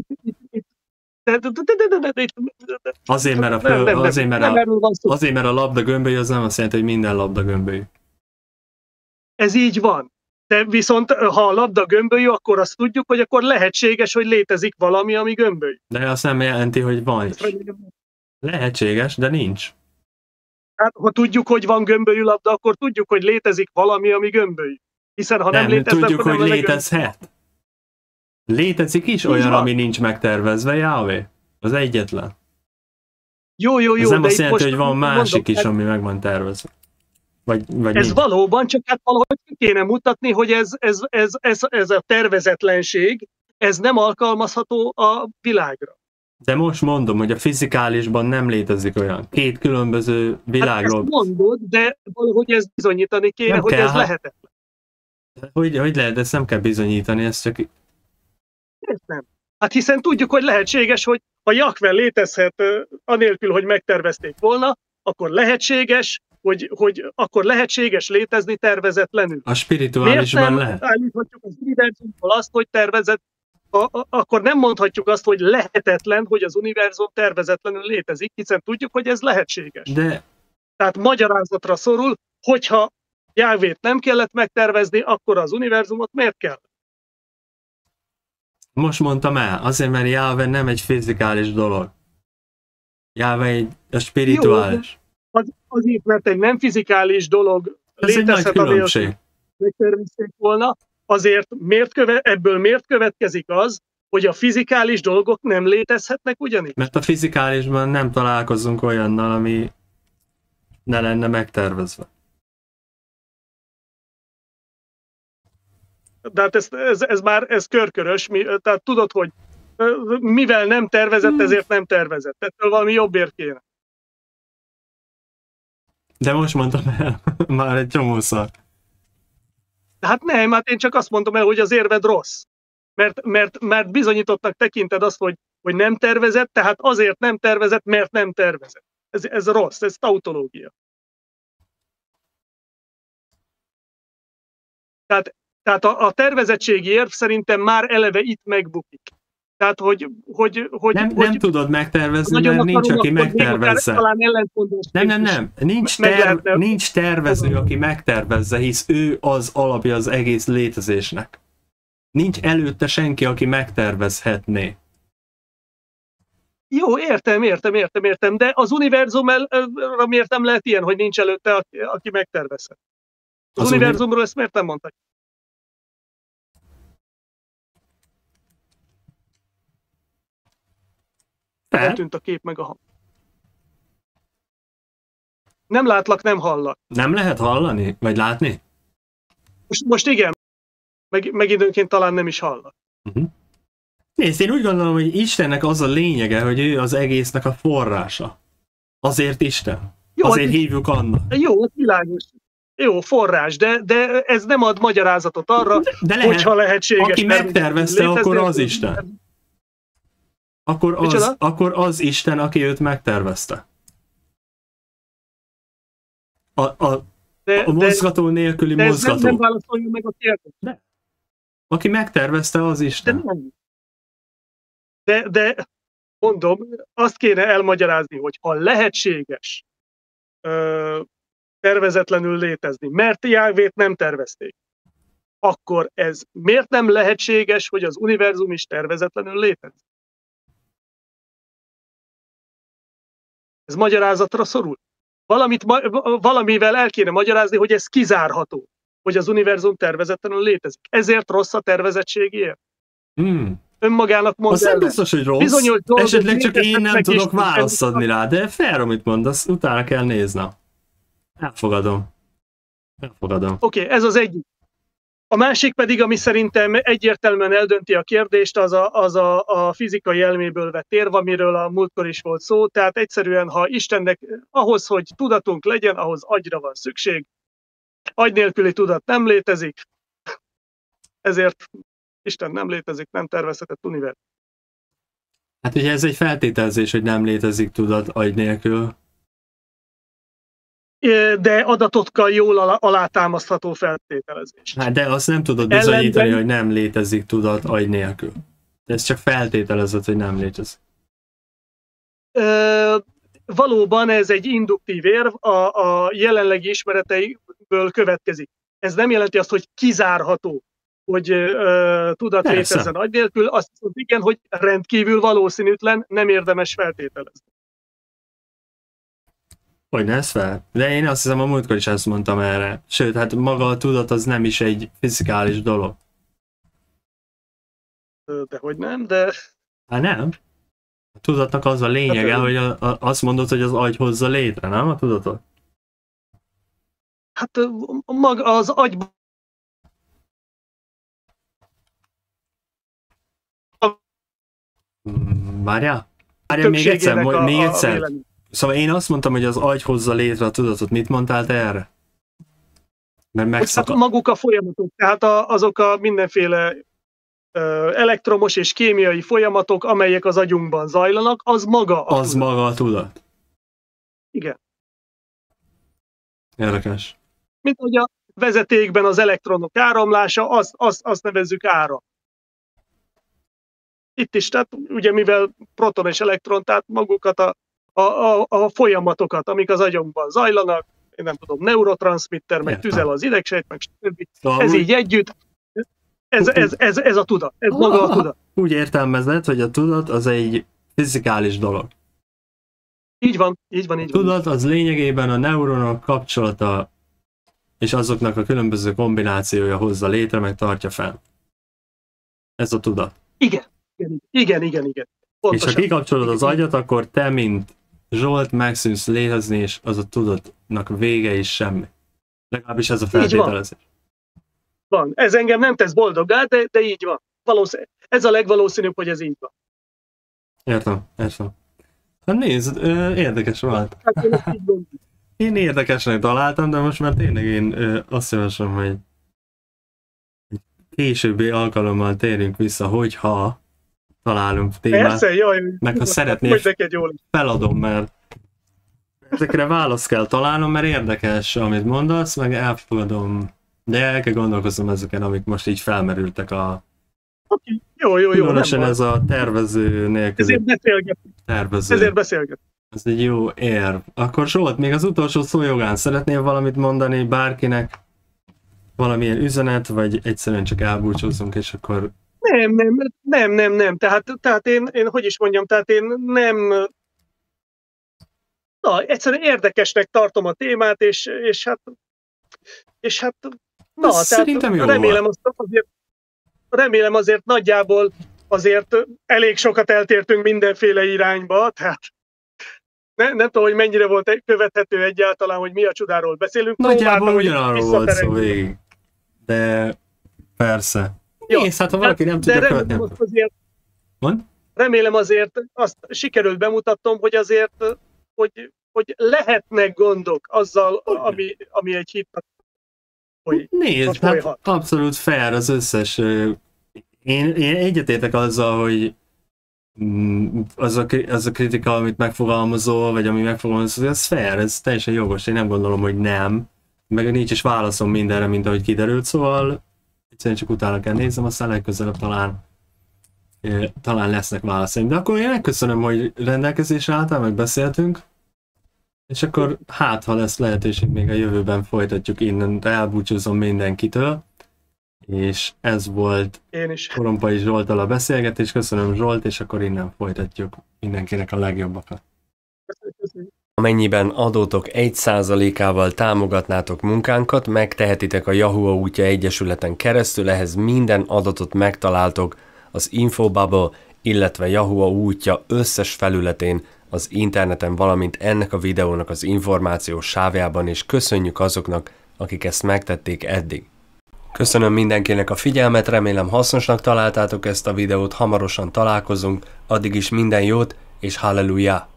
Azért, mert a, föl, azért, mert a, azért, mert a labda gömbölyű, az nem azt jelenti, hogy minden labda gömbölyű. Ez így van. De viszont, ha a labda gömbölyű, akkor azt tudjuk, hogy akkor lehetséges, hogy létezik valami, ami gömbölyű. De azt nem jelenti, hogy van is. Lehetséges, de nincs. Hát, ha tudjuk, hogy van gömbölyű labda, akkor tudjuk, hogy létezik valami, ami gömbölyű. Hiszen ha nem, Nem, létezne, tudjuk, akkor hogy nem létezhet. Létezik is olyan, van. ami nincs megtervezve, Jávé. Az egyetlen. Jó, jó, jó. Ez nem de azt itt jelenti, most hogy van másik mondom, is, ami meg van tervezve. Vagy, vagy ez nincs. valóban, csak hát valahogy ki kéne mutatni, hogy ez, ez, ez, ez, ez a tervezetlenség, ez nem alkalmazható a világra. De most mondom, hogy a fizikálisban nem létezik olyan. Két különböző világról. Hát ezt mondod, de valahogy ezt bizonyítani kéne, Nem hogy kell, ez hát- lehetetlen. Hogy, hogy lehet, ezt nem kell bizonyítani, ez csak... Ez nem. Hát hiszen tudjuk, hogy lehetséges, hogy ha Jahve létezhet ö, anélkül, hogy megtervezték volna, akkor lehetséges, hogy, hogy akkor lehetséges létezni tervezetlenül. A Miért spirituálisban nem lehet. állíthatjuk az univerzumból azt, hogy tervezett, a, a, akkor nem mondhatjuk azt, hogy lehetetlen, hogy az univerzum tervezetlenül létezik, hiszen tudjuk, hogy ez lehetséges. De Tehát magyarázatra szorul, hogyha Jahvét nem kellett megtervezni, akkor az univerzumot miért kell? most mondtam el, azért, mert Jáve nem egy fizikális dolog. Jáve egy a spirituális. Az, azért, mert egy nem fizikális dolog Ez egy nagy létezhet, anélkül, különbség. megtervezték volna, azért miért köve, ebből miért következik az, hogy a fizikális dolgok nem létezhetnek ugyanígy? Mert a fizikálisban nem találkozunk olyannal, ami ne lenne megtervezve. De hát ez, ez, ez már ez körkörös, mi, tehát tudod, hogy ö, mivel nem tervezett, ezért nem tervezett. Ettől valami jobbért kéne. De most mondtam el, már egy csomószor. Hát nem, hát én csak azt mondom el, hogy az érved rossz. Mert, mert, mert bizonyítottnak tekinted azt, hogy, hogy nem tervezett, tehát azért nem tervezett, mert nem tervezett. Ez, ez rossz, ez tautológia. Tehát, tehát a, a tervezettségi érv szerintem már eleve itt megbukik. Tehát, hogy... hogy, hogy, Nem, hogy nem tudod megtervezni, nagyon mert nincs, akarom, aki akkor még akár megtervezze. talán ellentmondást Nem, nem, is nem. Nincs, meg terv, lehetne- nincs tervező, aki megtervezze, hisz ő az alapja az egész létezésnek. Nincs előtte senki, aki megtervezhetné. Jó, értem, értem, értem, értem, de az univerzumra miért nem lehet ilyen, hogy nincs előtte, aki, aki megtervezhet? Az, Az az univerzumról ezt miért nem mondták? Fel? Eltűnt a kép meg a hang. Nem látlak, nem hallak. Nem lehet hallani? Vagy látni? Most, most igen, meg, meg időnként talán nem is hallak. Uh-huh. Nézd, én úgy gondolom, hogy Istennek az a lényege, hogy ő az egésznek a forrása. Azért Isten. Jó, Azért hát- hívjuk annak. Jó, az világos. Jó, forrás, de, de ez nem ad magyarázatot arra, De lehet, hogyha lehetséges. aki megtervezte, létezni, akkor az akkor- Isten. Akkor az, Micsoda? akkor az Isten, aki őt megtervezte. A, a, De, a mozgató nélküli de, de ez nem, mozgató. nem válaszolja meg a kérdést. Aki megtervezte, az De Isten. nem. De, de mondom, azt kéne elmagyarázni, hogy ha lehetséges ö, tervezetlenül létezni, mert Jahvét nem tervezték, akkor ez miért nem lehetséges, hogy az univerzum is tervezetlenül létezik? Ez magyarázatra szorul. Valamit, ma- valamivel el kéne magyarázni, hogy ez kizárható, hogy az univerzum tervezetlenül létezik. Ezért rossz a tervezettségi érv. Hmm. Önmagának mond Az nem ellen. biztos, hogy rossz. Bizonyos dolgok Esetleg csak én nem létezhetnek tudok és- választ adni rá, de fair, amit mondasz, utána kell néznem. Elfogadom. Elfogadom. Oké, okay, ez az egyik. A másik pedig, ami szerintem egyértelműen eldönti a kérdést, az a, az a, a fizikai elméből vett érv, amiről a múltkor is volt szó. Tehát egyszerűen, ha Istennek ahhoz, hogy tudatunk legyen, ahhoz agyra van szükség. Agy nélküli tudat nem létezik, ezért Isten nem létezik, nem tervezhetett univerzum. Hát ugye ez egy feltételezés, hogy nem létezik tudat agy nélkül. De adatokkal jól alá, alátámasztható feltételezés. Hát de azt nem tudod bizonyítani, Ellenben- hogy nem létezik tudat agy nélkül. De ez csak feltételezett, hogy nem létezik. Ö, valóban ez egy induktív érv, a, a jelenlegi ismereteiből következik. Ez nem jelenti azt, hogy kizárható, hogy uh, tudat Persze. létezzen agy nélkül, azt mondjuk, igen, hogy rendkívül valószínűtlen, nem érdemes feltételezni. Hogy ne ez fel? De én azt hiszem, a múltkor is ezt mondtam erre. Sőt, hát maga a tudat az nem is egy fizikális dolog. De hogy nem, de... Hát nem. A tudatnak az a lényege, Hát, hogy a, a, azt mondod, hogy az agy hozza létre, nem a tudatot? Hát maga az agy... Mm, Várjál? Várjál még egyszer, többségének mo- még a, a egyszer. vélemény. Szóval én azt mondtam, hogy az agy hozza létre a tudatot. Mit mondtál te erre? Mert Hát megszakad. maguk a folyamatok, tehát a, azok a mindenféle ö, elektromos és kémiai folyamatok, amelyek az agyunkban zajlanak, az maga a Az tudat. maga a tudat. Igen. Érdekes. Mint hogy a vezetékben az elektronok áramlása, azt az, azt nevezzük áram. Itt is, tehát ugye mivel proton és elektron, tehát magukat a, a, a, a folyamatokat, amik az agyunkban zajlanak, én nem tudom, neurotranszmitter, meg Értem. tüzel az idegsejt, meg stb. Szóval Ez úgy- így együtt, ez, ez, ez, ez a tudat, ez maga a tudat. Úgy értelmezed, hogy a tudat az egy fizikális dolog. Így van, így van, A így van. tudat az lényegében a neuronok kapcsolata és azoknak a különböző kombinációja hozza létre, meg tartja fel. Ez a tudat. Igen, igen, igen, igen, igen. És Pontosan. ha kikapcsolod az agyat, akkor te, mint Zsolt, megszűnsz létezni, és az a tudatnak vége és semmi. Legalábbis ez a feltételezés. Van. Ez engem nem tesz boldoggá, de, de így van. Valószínű, ez a legvalószínűbb, hogy ez így van. Értem, értem. Hát nézd, ö, érdekes volt. Hát én ezt így gondolom. Én érdekesnek találtam, de most már tényleg én ö, azt javaslom, hogy egy későbbi alkalommal térjünk vissza, hogyha találunk témát. Persze, jaj, Meg ha szeretnél, hogy neked jól is. feladom, mert ezekre választ kell találnom, mert érdekes, amit mondasz, meg elfogadom. De el kell gondolkoznom ezeken, amik most így felmerültek a... Oké, Jó, jó, jó, nem Különösen baj. ez a tervező nélküli Ezért beszélgetünk. tervező. Ezért beszélgetünk. Ez egy jó érv. Akkor Zsolt, még az utolsó szó jogán szeretnél valamit mondani bárkinek? Valamilyen üzenet, vagy egyszerűen csak elbúcsúzunk, és akkor... Nem, nem, nem, nem, nem. Tehát, tehát én, én, hogy is mondjam, tehát én nem... Na, egyszerűen érdekesnek tartom a témát, és, és hát... És hát... Na, Ez tehát szerintem jó remélem azt azért, remélem azért nagyjából azért elég sokat eltértünk mindenféle irányba, tehát ne, nem tudom, hogy mennyire volt követhető egyáltalán, hogy mi a csodáról beszélünk. Nagyjából Próbáltam, hogy ugyanarról volt szó visszaterelni. végig. De... Persze. Ja, Nézd, hát ha valaki nem de tudja remélem, követni... azt azért, Mond? remélem azért azt sikerült bemutatnom, hogy azért, hogy, hogy lehetnek gondok azzal, ami, ami egy hitnak. Hogy Nézd, hogy hát folyhat. abszolút fair az összes... ö, Én, én egyetértek azzal, hogy mm, az a, kri- az a kritika, amit megfogalmazol, vagy ami megfogalmazol, ez fair, ez teljesen jogos. Én nem gondolom, hogy nem. Meg nincs is válaszom mindenre, mint ahogy kiderült, szóval egyszerűen csak utána kell néznem, aztán legközelebb talán ö, talán lesznek válaszaim. De akkor én megköszönöm, hogy rendelkezésre álltál, meg beszéltünk. És akkor hát, ha lesz lehetőség, még a jövőben folytatjuk innen, elbúcsúzom mindenkitől. És ez volt Én is. Korompai Zsolttal a beszélgetés. Köszönöm Zsolt, és akkor innen folytatjuk mindenkinek a legjobbakat. Köszönjük. Amennyiben adótok egy százalékával támogatnátok munkánkat, megtehetitek a Yahoo útja egyesületen keresztül, ehhez minden adatot megtaláltok az Infobubble, illetve Yahoo útja összes felületén az interneten, valamint ennek a videónak az információs sávjában, és köszönjük azoknak, akik ezt megtették eddig. Köszönöm mindenkinek a figyelmet, remélem hasznosnak találtátok ezt a videót, hamarosan találkozunk, addig is minden jót, és halleluja!